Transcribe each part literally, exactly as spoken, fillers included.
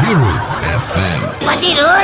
Guru F M. Mati Rul.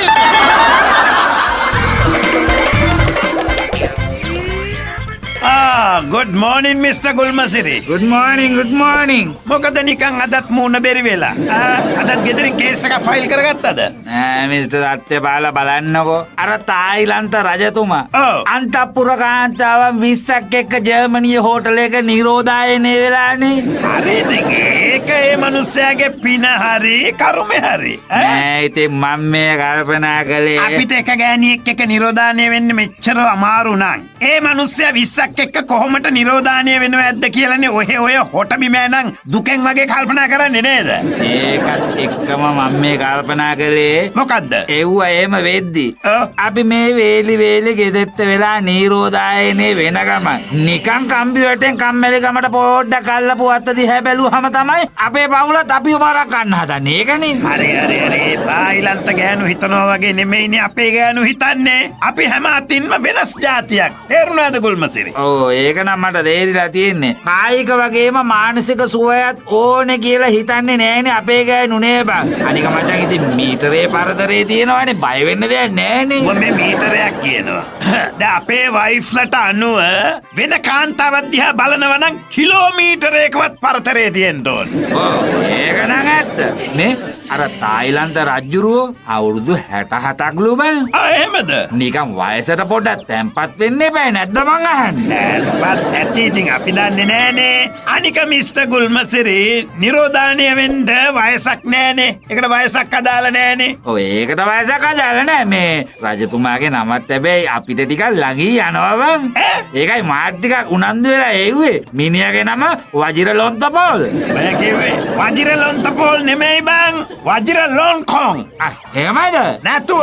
Ah, good morning Mister Gulmasiri. Good morning, good morning. මොකද නිකන් අදත් මූණ බැරි වෙලා. ආ, අදත් ගෙදරින් කේස් එක ෆයිල් කරගත්තද? නෑ මිස්ටර් සත්‍යපාල බලන්නකෝ. අර තායිලන්ත රජතුමා ඔව්. අන්තපුර කාන්තාවන් විස්සක් එක්ක ජර්මනියේ හෝටලයක නිරෝධායනය වෙලානේ. හරි ඉතින් ඒක ඒ මිනිස්සයාගේ පින හරි කරුමේ හරි. ඈ? නෑ ඉතින් මම මේ කල්පනා කළේ අපිට එක ගෑණියෙක් එක්ක නිරෝධායනය වෙන්න මෙච්චර අමාරු නං. ඒ මිනිස්සයා විස්සක් එක්ක කොහොමද නිරෝධායනය වෙනව ඇද්ද කියලානේ ඔය ඔය හොට බිමේ නම් දුකෙන් වගේ කල්පනා කරන්නේ නේද? ඒකත් එක්කම මම මේ කල්පනා කළේ මොකද්ද? එව්ව එහෙම වෙද්දි ඔව්. අපි මේ වේලි වේලි ගෙදෙට්ට වෙලා නිරෝධායනේ වෙන ගමන් නිකන් කම්පියුටරෙන් කම්මැලි ගමට පොඩ්ඩක් අල්ලපු අත දිහා බැලුවම තමයි අපේ පවුලත් අපිව මරක් ගන්න හදන්නේ. ඒකනේ. හරි හරි හරි. තායිලන්ත ගෑනු හිතනවා වගේ නෙමෙයිනේ අපේ ගෑනු හිතන්නේ. අපි හැම අතින්ම වෙනස් જાතියක්. තේරුණාද ගුල්මසිරි? ඔව් ඒක නම් මට තේරිලා තියෙන්නේ. කායික වගේම මානසික සුවයත් ඕනේ කියලා හිතන්නේ නෑනේ අපේ ගෑනු නේ බං. අනික මචං ඉතින් මීටරේ පරතරේ තියෙනවනේ බය වෙන්න දෙයක් නෑනේ. ඔය මේ මීටරයක් කියනවා. දැන් අපේ වයිෆ්ලට අනුව වෙන කාන්තාවක් දිහා බලනවා නම් කිලෝමීටරයකවත් පරතරේ තියෙන්න ඕන. ඔව් ඒක නම් ඇත්ත. නේ අර තායිලන්ත රජුරෝ අවුරුදු හැට හතක්ලු බං. ආ එහෙමද? නිකන් වයසට පොඩ්ඩක් තැම්පත් වෙන්න එපා නැද්ද මං අහන්නේ. දැන්පත් ඇති ඉතින් අපි දන්නේ නෑනේ. අනික මිස්ටර් ගුල්මසිරි නිරෝධානය වෙන්න වයසක් නෑනේ. ඒකට වයසක් අදාළ නෑනේ. ඔය ඒකට වයසක් අදාළ නෑ. මේ රජතුමාගේ නමත් හැබැයි අපිට ටිකක් ළඟී යනවා බං. ඒකයි මාත් ටිකක් උනන්දු වෙලා එව්වේ. මිනිහාගේ නම වජිරලොන්තපෝල්. මම කිව්වේ වජිරලොන්තපෝල් නෙමෙයි බං. වජිරලොන්කොන්. ආ එහෙමයිද? නැතුව.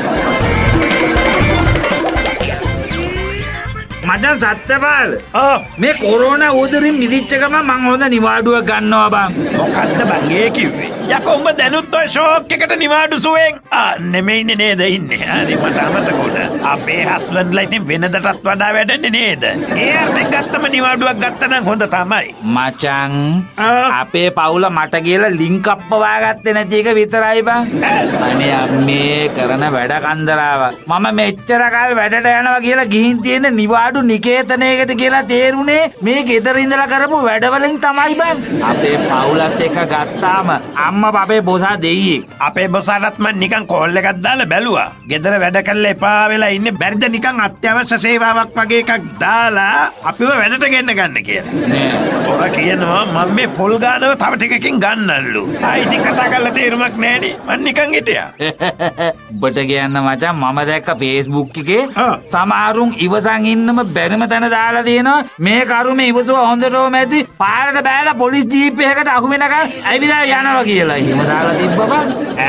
මචං සත්‍යපාල ඔව්. මේ කොරෝනා උදරින් මිදිච්ච ගමන් මං හොඳ නිවාඩුවක් ගන්නවා බං. මොකද්ද බං ඒ කිව්වේ? යකෝ උඹ දැනුත් ඔය ෂෝක් එකට නිවාඩු සුවෙන් ආ නෙමෙයිනේ නේද ඉන්නේ. හරි මට අමතක වුණා. අපේ හස්බන්ඩ්ලා ඉතින් වෙනදටත් වඩා වැඩන්නේ නේද? ඒ අර්ථයෙන් ගත්තම නිවාඩුවක් ගත්තා නම් හොඳ තමයි. මචං ආ. අපේ පවුල මට කියලා ලින්ක් අප්පවා ගත්තේ නැති එක විතරයි බං. අනේ අම්මේ කරන වැඩ කන්දරාවක්. මම මෙච්චර කල් වැඩට යනවා කියලා ගිහින් තියෙන නිවාඩු නිකේතනයකට කියලා තේරුනේ මේ ගෙදර ඉඳලා කරපු වැඩවලින් තමයි බං. අපේ පවුලත් එක්ක ගත්තාම අම්මා අපේ බොසා දෙයියෙක්. අපේ බොසාටත් මම නිකන් කෝල් එකක් දාලා බැලුවා. ගෙදර වැඩ කරලා එපා වෙලා ඉන්නේ බැරිද නිකන් අත්‍යවශ්‍ය සේවාවක් වගේ එකක් දාලා අපිව වැඩට ගෙන්න ගන්න කියලා. නෑ. ඔර කියනවා මම මේ පොල් ගානව තව ටිකකින් ගන්නල්ලු. ආයි ඉතින් කතා කරලා තේරුමක් නෑනේ. මම නිකන් හිටියා. ඔබට කියන්න මචං මම දැක්ක Facebook එකේ ආ. සමහරුන් ඉවසන් ඉන්නම බැරිම තැන දාලා තියෙනවා මේ කරුමේ ඉවසුව හොඳටම ඇති පාරට බෑලා පොලිස් ජීප් එකකට අහු වෙනකන් ඇවිදලා යනවා කියලා. එහෙම දාලා තිබ්බ බං.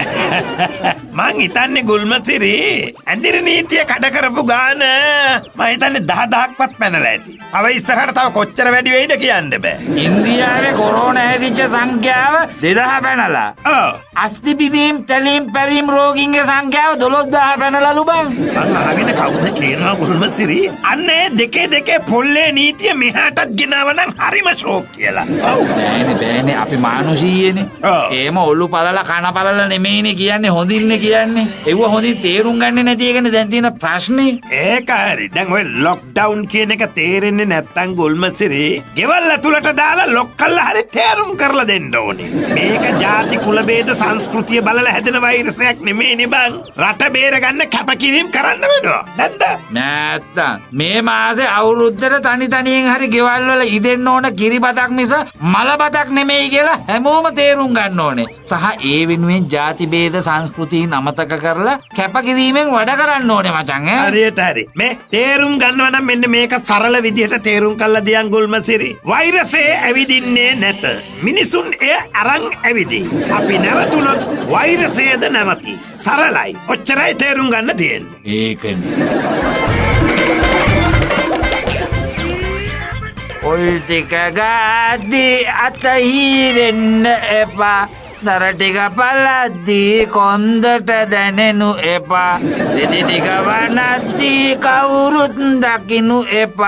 මං හිතන්නේ ගුල්මසිරි ඇඳිරි නීතිය කඩ කරපු ගාන මං හිතන්නේ දහදහක්වත් පැනලා ඇති. තව ඉස්සරහට තව කොච්චර වැඩි වෙයිද කියන්න බෑ. ඉන්දියාවේ කොරෝනා හැදිච්ච සංඛ්‍යාව දෙදහ පැනලා. ඔව්. අස්ථි පිදීම් තැලීම් පැලීම් රෝගීන්ගේ සංඛ්‍යාව දොළොස්දහ පැනලාලු බං. මං අහගෙන කවුද කියනවා ගුල්මසිරි අන්නේ දෙකේ දෙකේ පොල්ලේ නීතිය මෙහාටත් ගෙනාව නම් හරිම ෂෝක් කියලා. ඔව්. බෑනේ බෑනේ අපි මානුෂීයනේ. ඔව්. ඒම ඔල්ලු පළල කන පළල නෙමෙයිනේ කියන්නේ හොඳින්නේ කියන්නේ. ඒව හොඳින් තේරුම් ගන්නේ නැති එකනේ දැන් තියෙන ප්‍රශ්නේ. ඒක හරි. දැන් ඔය ලොක්ඩවුන් කියන එක තේරෙන්නේ නැත්තම් ගුල්මසිරි ගෙවල් ඇතුළට දාලා ලොක් කළා හරි තේරුම් කරලා දෙන්න ඕනේ. මේක ಜಾති කුල ભેද සංස්කෘතිය බලලා හැදෙන වෛරසයක් නෙමෙයිනේ බං. රට බේර ගන්න කැපකිරීම කරන්න වෙනවා. නැද්ද? නැත්තම් මේ මාසේ අවුරුද්දට තනි තනියෙන් හරි ගෙවල් වල ඉදෙන්න ඕන කිරිබතක් මිස මලබතක් නෙමෙයි කියලා හැමෝම තේරුම් ගන්න ඕනේ. සහ ඒ වෙනුවෙන් ಜಾති ભેද සංස්කෘතීන් අමතක කරලා කැපකිරීමෙන් වැඩ කරන්න ඕනේ මචං ඈ. හරියට හරි. මේ තේරුම් ගන්නවා නම් මෙන්න මේක සරල විදිහට තේරුම් කළා දියන් ගුල්මසිරි. වෛරසය ඇවිදින්නේ නැත. මිනිසුන් එය අරන් ඇවිදී. අපි නැවතුනොත් වෛරසයද නැවති. සරලයි. ඔච්චරයි තේරුම් ගන්න තියෙන්නේ. ඒකනේ. ඔල් ටික ගාද්දී අතහිරෙන්න එපා. දර ටික පලද්දී කොන්දට දැනෙනු එපා. දෙදි ටික වනද්දී කවුරුත් දකිනු එපා.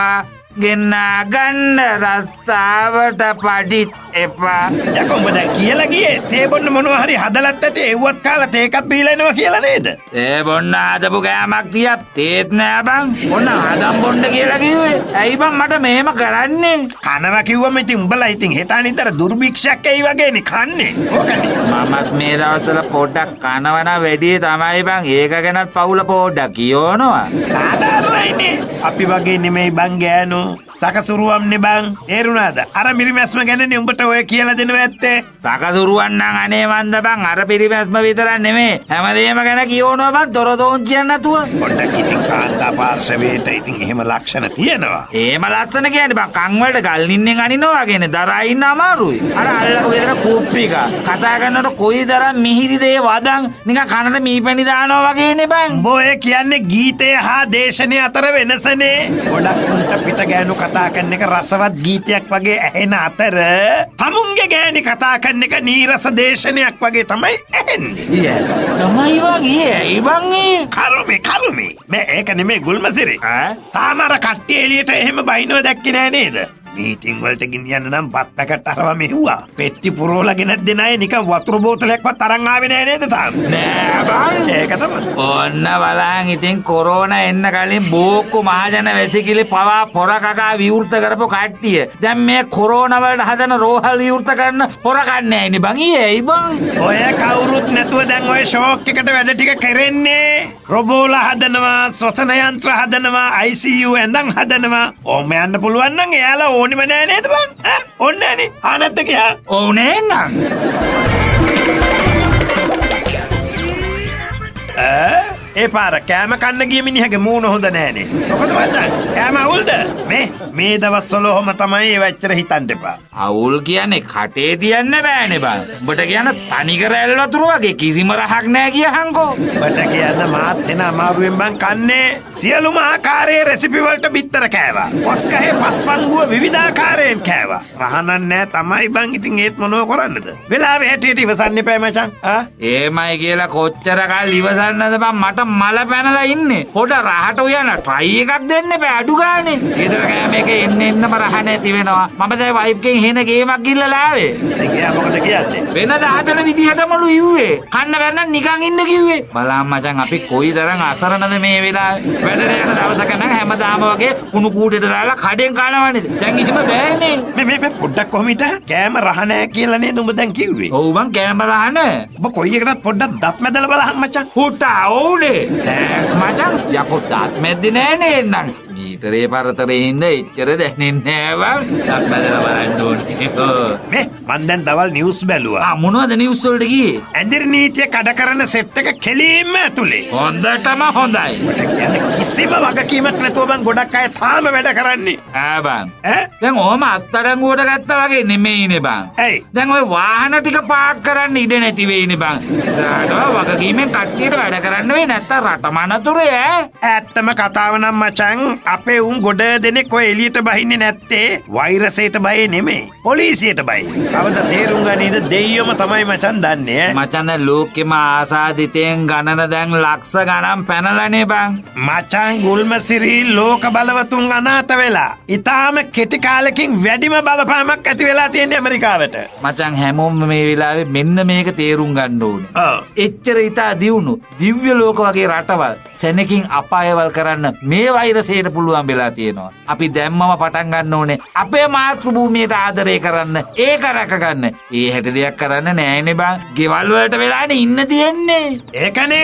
ගෙන්නා ගන්න රස්සාවට පඩිත් එපා. යකෝ උඹ දැන් කියලා ගියේ තේ බොන්න මොනවා හරි හදලත් ඇති එව්වත් කාලා තේකක් බීලා එනවා කියලා නේද? තේ බොන්න හදපු ගෑමක් තියත් තේත් නෑ බං. ඔන්න හදම් බොන්න කියලා කිව්වේ. ඇයි බං මට මෙහෙම කරන්නේ? කනවා කිව්වම ඉතින් උඹලා ඉතින් හෙට අනිද්දාට දුර්භික්ෂයක් එයි වගේනේ කන්නේ. ඕකනේ. මමත් මේ දවස්වල පොඩ්ඩක් කනවන වැඩි තමයි බං. ඒක ගැනත් පවුල පොඩ්ඩක් කියවනවා. සාධාරණයිනේ. අපි වගේ නෙමෙයි බං ගෑනෝ. සකසුරුවම්නේ බං. තේරුණාද? අර මිරිමැස්ම ගැනනේ උඹට ඔය කියලා දෙනවා ඇත්තේ. සකසුරුවන් නම් අනේ මන්ද බං අර පිරිමැස්ම විතරක් නෙමෙයි. හැමදේම ගැන කියවනවා බං තොරතෝංචියක් නැතුව. පොඩ්ඩක් ඉතින් කාන්තා පාර්ශවයට ඉතින් එහෙම ලක්ෂණ තියෙනවා. එහෙම ලක්ෂණ කියන්නේ බං කන් වලට ගල් නින්නෙන් අනිනවා වගේනේ. දරා ඉන්න අමාරුයි. අර අල්ලපු ගෙදර කුප්පික කතා කරනකොට කොයිතරම් මිහිරිද ඒ වදන් නිකන් කනට මීපැණි දානවා වගේනේ බං. උඹ ඔය කියන්නේ ගීතය හා දේශනය අතර වෙනසනේ. ගොඩක් උන්ට පිට ගෑනු කතා කරන එක රසවත් ගීතයක් වගේ ඇහෙන අතර තමුන්ගේ ගෑණි කතා කරන එක නීරස දේශනයක් වගේ තමයි ඇහෙන්නේ. ඊය තමයි වගේ ඒ බං ඒ කරුමේ කරුමේ මේ ඒක නෙමෙයි ගුල්මසිරි. ඈ තාම අර කට්ටිය එළියට එහෙම බයිනව දැක්කේ නෑ නේද? මීටින් වලට ගෙනියන්න නම් බත් පැකට් අරවා මෙහුවා. පෙට්ටි පුරෝලා ගෙනත් දෙන අය නිකන් වතුර බෝතලයක්වත් අරන් ආවේ නෑ නේද තාම? නෑ බං. ඒක තමයි. ඔන්න බලන් ඉතින් කොරෝනා එන්න කලින් බෝක්කු මහජන වැසිකිලි පවා පොර කකා විවෘත කරපු කට්ටිය. දැන් මේ කොරෝනා වලට හදන රෝහල් විවෘත කරන පොර කන්නේ නෑනේ බං. ඊයේයි බං. ඔය කවුරුත් නැතුව දැන් ඔය ෂෝක් එකට වැඩ ටික කරන්නේ. රොබෝලා හදනවා, ශ්වසන යන්ත්‍ර හදනවා, I C U ඇඳන් හදනවා. ඕම යන්න පුළුවන් නම් එයාලා ඕනෙම නෑ නේද බං? ඈ ඕනේ නෑනේ. ආ නැත්ද කියා? ඕනේ නම්. ඈ ඒ පාර කෑම කන්න ගිය මිනිහගේ මූණ හොඳ නෑනේ. මොකද මචං? කෑම අවුල්ද? මේ මේ දවස්වල ඔහම තමයි ඒව ඇත්තට හිතන්න එපා. අවුල් කියන්නේ කටේ තියන්න බෑනේ බං. උඹට කියන තනිකර ඇල් වතුර වගේ කිසිම රහක් නෑ කියහන්කෝ. මට කියන්න මාත් එන අමාරුවෙන් බං කන්නේ සියලුම ආකාරයේ රෙසිපි වලට බිත්තර කෑවා. පස්කහේ පස්පංගුව විවිධාකාරයෙන් කෑවා. රහනක් නෑ තමයි බං. ඉතින් ඒත් මොනව කරන්නද? වෙලාවෙ හැටියට ඉවසන්න එපා මචං. ආ ඒමයි කියලා කොච්චර කල් ඉවසන්නද බං මට මල පැනලා ඉන්නේ. පොඩ රහට උයන ට්‍රයි එකක් දෙන්න බෑ අඩු ගානේ. ගෙදර කෑම එක එන්න එන්නම රහ නැති වෙනවා. මම දැන් වයිෆ්ගෙන් හෙන ගේමක් ගිල්ලලා ආවේ. ඉතින් එයා මොකද කියන්නේ? වෙනද හදන විදිහටමලු ඉව්වේ. කන්න බැන්න නිකන් ඉන්න කිව්වේ. බලන්න මචං අපි කොයිතරම් අසරණද මේ වෙලාවේ. වැඩට යන දවසක නම් හැමදාම වගේ කුණු කූඩේට දාලා කඩෙන් කනවනේ. දැන් ඉතින් බෑනේ. මේ මේ මේ පොඩ්ඩක් කොහොම හිට කෑම රහ නෑ කියලා නේද උඹ දැන් කිව්වේ? ඔව් මං කෑම රහ නෑ. ඔබ කොයි එකටත් පොඩ්ඩක් දත් මැදලා බලහන් මචං. හුටා ඕනේ. තෑන්ක්ස් මචං. යකෝ තාත් මැද්දේ නෑනේ එන්නම්. මීටරේ පරතරේ හින්දා එච්චර දැනෙන්නේ නෑ බං. තාත් මැදලා බලන්න ඕනේ. මේ මන් දැන් දවල් නිවුස් බැලුවා. ආ මොනවද නිවුස් වලට ගියේ? ඇඳිරි නීතිය කඩ කරන සෙට් එක කෙලින්ම ඇතුලේ. හොඳටම හොඳයි. මට කියන්නේ කිසිම වගකීමක් නැතුව බං ගොඩක් අය තාම වැඩ කරන්නේ. ඈ බං. ඈ දැන් ඔහම අත්අඩංගුවට ගත්තා වගේ නෙමෙයිනේ බං. ඇයි? දැන් ওই වාහන ටික පාක් කරන්න ඉඩ නැති වෙයිනේ බං. ඉස්සරහට වගකීමෙන් කට්ටියට වැඩ කරන්න වෙයි නැත්තම් රටමනතුරේ ඈ. ඇත්තම කතාව නම් මචං අපේ උන් ගොඩ දෙනෙක් ඔය එළියට බහින්නේ නැත්තේ වෛරසයට බය නෙමෙයි. පොලිසියට බයි. කවද තේරුම් ගනීද දෙයියොම තමයි මචං දන්නේ ඈ. මචං දැන් ලෝකෙම ආසාදිතෙන් ගණන දැන් ලක්ෂ ගණන් පැනලානේ බං. මචං ගුල්මසිරි ලෝක බලවතුන් අනාථ වෙලා. ඊටාම කෙටි කාලෙකින් වැඩිම බලපෑමක් ඇති වෙලා තියෙන්නේ ඇමරිකාවට. මචං හැමෝම මේ වෙලාවේ මෙන්න මේක තේරුම් ගන්න ඕනේ. ඔව්. එච්චර ඉතා දියුණු දිව්‍ය ලෝක වගේ රටවල් සෙනකින් අපායවල් කරන්න මේ වෛරසයට පුළුවන් වෙලා තියෙනවා. අපි දැම්මම පටන් ගන්න ඕනේ අපේ මාතෘ භූමියට ආදරය කරන්න, ඒක රැකගන්න. ඒ හැටි දෙයක් කරන්න නෑනේ බං. ගෙවල් වලට වෙලානේ ඉන්න තියෙන්නේ. ඒකනේ.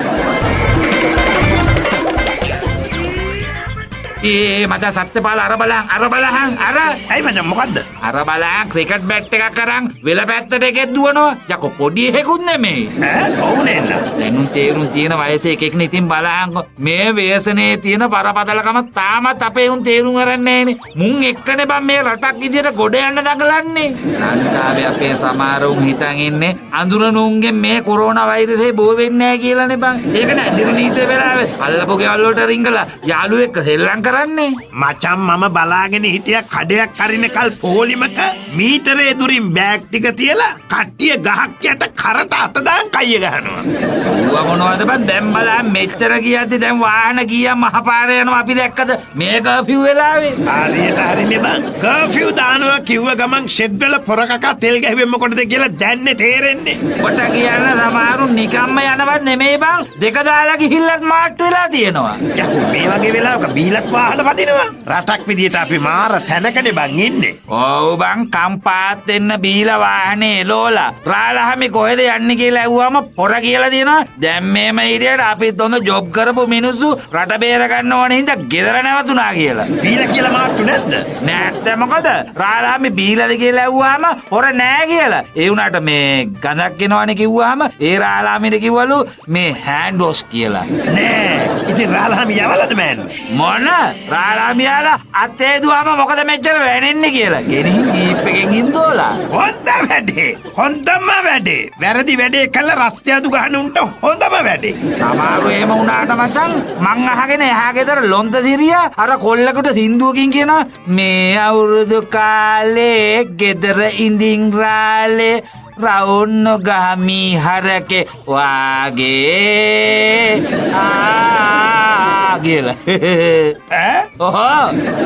ඒ මචං සත්‍යපාල අර බලන් අර බලහන් අර ඇයි මචං මොකද්ද? අර බලන් ක්‍රිකට් බැට් එකක් අරන් වෙල පැත්තට එකෙක් දුවනවා. යකෝ පොඩි එකෙකුත් නෙමෙයි. ඈ ඔව් නේද? දැනුම් තේරුම් තියෙන වයසේ එකෙක්නේ. ඉතින් බලහන් මේ ව්‍යසනයේ තියෙන පරපතලකම තාමත් අපේ උන් තේරුම් අරන්නේ නෑනේ. මුන් එක්කනේ බං මේ රටක් විදියට ගොඩ යන්න දඟලන්නේ. ලංකාවේ අපේ සමහරුන් හිතන් ඉන්නේ අඳුරනුන්ගෙන් මේ කොරෝනා වෛරසය බෝ වෙන්නේ නෑ කියලානේ බං. ඒක නෑ දින නීතිය වෙලාවේ අල්ලපු ගෙවල් වලට රිංගලා යාළුවෙක් ශ්‍රී ලංකාවේ කරන්නේ? මචං මම බලාගෙන හිටිය කඩයක් කරිනකල් පොලිමක මීටරේ දුරින් බෑග් ටික තියලා කට්ටිය ගහක් යට කරට අත දාන් කයිය ගහනවා. ඌව මොනවද බං දැන් බලන්න මෙච්චර ගියද්දි දැන් වාහන ගියා මහපාරේ යනවා අපි දැක්කද මේ කර්ෆියු වෙලාවේ? හරියට හරිනේ බං. කර්ෆියු දානවා කිව්ව ගමන් ෂෙඩ් වල පොරකකා තෙල් ගැහුවෙ මොකටද කියලා දැන්නේ තේරෙන්නේ. කොට කියන්න සමහරු නිකම්ම යනවත් නෙමෙයි බං. දෙක දාලා ගිහිල්ලත් මාට් වෙලා තියෙනවා. යකෝ මේ වගේ වෙලාවක බීලක් වාහන වදිනවා. රටක් විදියට අපි මාර තැනකනේ බං ඉන්නේ. ඔව් බං කම්පාත් වෙන්න බීලා වාහනේ එලෝලා. රාලහමි කොහෙද යන්නේ කියලා ඇහුවාම පොර කියලා දෙනවා. දැන් මේම ඉරියට අපිත් හොඳ ජොබ් කරපු මිනිස්සු රට බේර ගන්න ඕනේ හින්දා ගෙදර නැවතුණා කියලා. බීලා කියලා මාට්ටු නැද්ද? නැත්නම් මොකද? රාලහමි බීලාද කියලා ඇහුවාම පොර නෑ කියලා. ඒ වුණාට මේ ගඳක් එනවනේ කිව්වාම ඒ රාලහමිට කිව්වලු මේ හෑන්ඩ් වොෂ් කියලා. නෑ. ඉතින් රාලහමි යවලද මෑන්? මොන? රාලහමි යාලා අතේ දුවම මොකද මෙච්චර වැනෙන්නේ කියලා. ගෙනින් ජීප් එකෙන් ඉන්දෝලා. හොඳ වැඩේ. හොඳම වැඩේ. වැරදි වැඩේ කළා රස්තියදු ගහන උන්ට හොඳම වැඩේ. සමහරු එහෙම වුණාට මචං මං අහගෙන එහා ගෙදර ලොන්ත සිරියා අර කොල්ලකට සින්දුවකින් කියන මේ අවුරුදු කාලේ ගෙදර ඉඳින් රාලේ රවුන්න ගහමි හරකේ වාගේ ආ කියලා. ඈ? ඔහො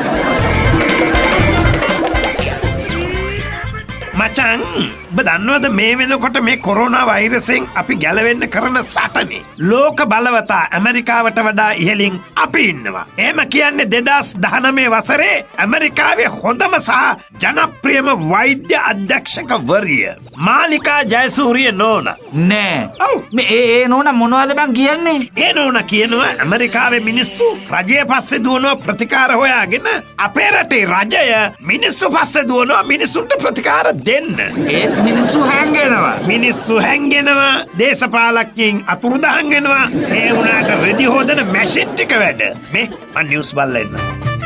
මචං ඔබ දන්නවද මේ වෙනකොට මේ කොරෝනා වෛරසෙන් අපි ගැලවෙන්න කරන සටනේ ලෝක බලවතා ඇමරිකාවට වඩා ඉහළින් අපි ඉන්නවා. එහෙම කියන්නේ දෙදාස් දහනවය වසරේ ඇමරිකාවේ හොඳම සහ ජනප්‍රියම වෛද්‍ය අධ්‍යක්ෂකවරිය මාලිකා ජයසූරිය නෝනා. නෑ. ඔව් මේ ඒ නෝනා මොනවද බං කියන්නේ? ඒ නෝනා කියනවා ඇමරිකාවේ මිනිස්සු රජය පස්සේ දුවනවා ප්‍රතිකාර හොයාගෙන අපේ රටේ රජය මිනිස්සු පස්සේ දුවනවා මිනිසුන්ට ප්‍රතිකාර දෙන්න. ඒත් මිනිස්සු හැංගෙනවා. මිනිස්සු හැංගෙනවා. දේශපාලකයන් අතුරුදහන් වෙනවා. ඒ වුණාට රෙදි හොදන මැෂින් ටික වැඩ. මේ මම නිවුස් බලලා ඉන්නවා.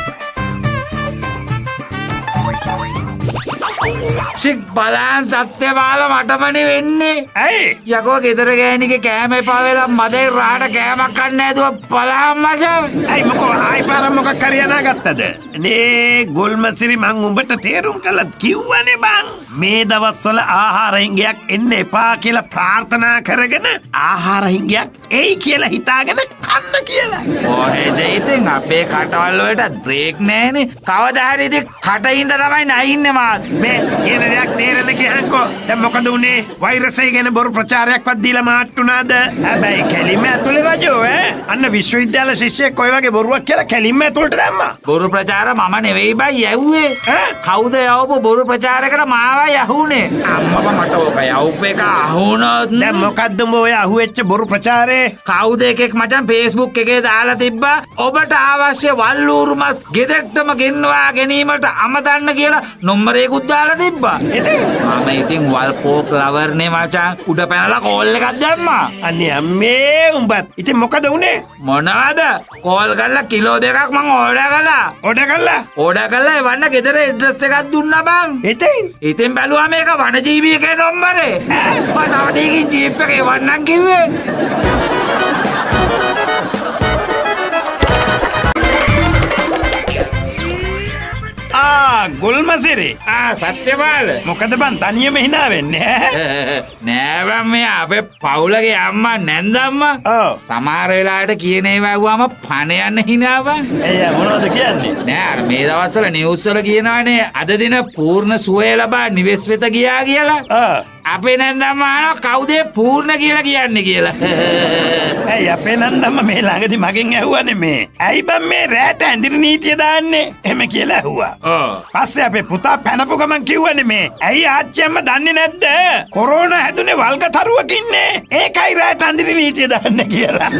සික් බලන් සත්‍යපාල මටමනේ වෙන්නේ. ඇයි? යකෝ ගෙදර ගෑණිගේ කෑම එපා වෙලා මදේ රාහට කෑමක් කන්න නැතුව බලහන් මචං. ඇයි මොකෝ ආයි පාර මොකක් හරි අනාගත්තද? නේ ගොල්මසිරි මං උඹට තේරුම් කළත් කිව්වනේ බං. මේ දවස්වල ආහාර හිඟයක් එන්න එපා කියලා ප්‍රාර්ථනා කරගෙන ආහාර හිඟයක් එයි කියලා හිතාගෙන කන්න කියලා. කොහෙද ඉතින් අපේ කටවල් වලට බ්‍රේක් නැහැනේ. කවදා හරි ඉතින් කටින්ද තමයි නැහින්නේ මාත්. මේ කියන දෙයක් තේරෙන්න කියහන්කෝ. දැන් මොකද උනේ? වෛරසය ගැන බොරු ප්‍රචාරයක්වත් දීලා මාට්ටුනාද? හැබැයි කැලිම ඇතුලේ රජෝ ඈ. අන්න විශ්වවිද්‍යාල ශිෂ්‍යෙක් කොයි වගේ බොරුවක් කියලා කැලිම ඇතුලට දැම්මා. බොරු ප්‍රචාර මම නෙවෙයි බයි යවුවේ. කවුද යවපු බොරු ප්‍රචාරයකට මාව යහුනේ? අම්මප මට ඕක යවුප එක අහුනොත් දැන් මොකද්ද උඹ ඔය අහුවෙච්ච බොරු ප්‍රචාරේ? කවුද එකෙක් මචං Facebook එකේ දාලා තිබ්බා ඔබට අවශ්‍ය වල්ලූරු මස් ගෙදරටම ගෙන්වා ගැනීමට අමතන්න කියලා නොම්බරයකුත් දාලා තිබ්බා. ඉතින් මම ඉතින් වල් පෝක් ලවර්නේ මචං උඩ පැනලා කෝල් එකක් දැම්මා. අනේ අම්මේ උඹත් ඉතින් මොකද උනේ? මොනවද? කෝල් කරලා කිලෝ දෙකක් මං ඕඩර් කළා. ඕඩර් කළා? ඕඩර් කළා එවන්න ගෙදර ඇඩ්‍රස් එකක් දුන්නා බං. ඉතින් ඉතින් බැලුවා මේක වනජීවී එකේ නම්බරේ. මම තව ටිකකින් ජීප් එක එවන්නම් කිව්වේ. ආ ගොල්මසිරි. ආ සත්‍යපාල. මොකද බං තනියම hina වෙන්නේ? නෑ බං මේ අපේ පවුලගේ අම්මා නැන්දම්මා. ඔව්. සමහර වෙලාවට කියන ඒවා ඇහුවාම පණ යන්න hina බං. එයා මොනවද කියන්නේ? නෑ අර මේ දවස්වල නිවුස් වල කියනවානේ අද දින පූර්ණ සුවය ලබා නිවෙස් වෙත ගියා කියලා. ආ. අපේ නැන්දම්මා අහනවා කවුද පූර්ණ කියලා කියන්නේ කියලා. ඇයි අපේ නන්දම්ම මේ ළඟදි මගෙන් ඇහුවානේ මේ. ඇයි බං මේ රැට ඇඳිරි නීතිය දාන්නේ? එහෙම කියලා ඇහුවා. ඔව්. පස්සේ අපේ පුතා පැනපු ගමන් කිව්වනේ මේ. ඇයි ආච්චි අම්මා දන්නේ නැද්ද? කොරෝනා හැදුනේ වල්ගතරුවකින්නේ. ඒකයි රැට ඇඳිරි නීතිය දාන්නේ කියලා.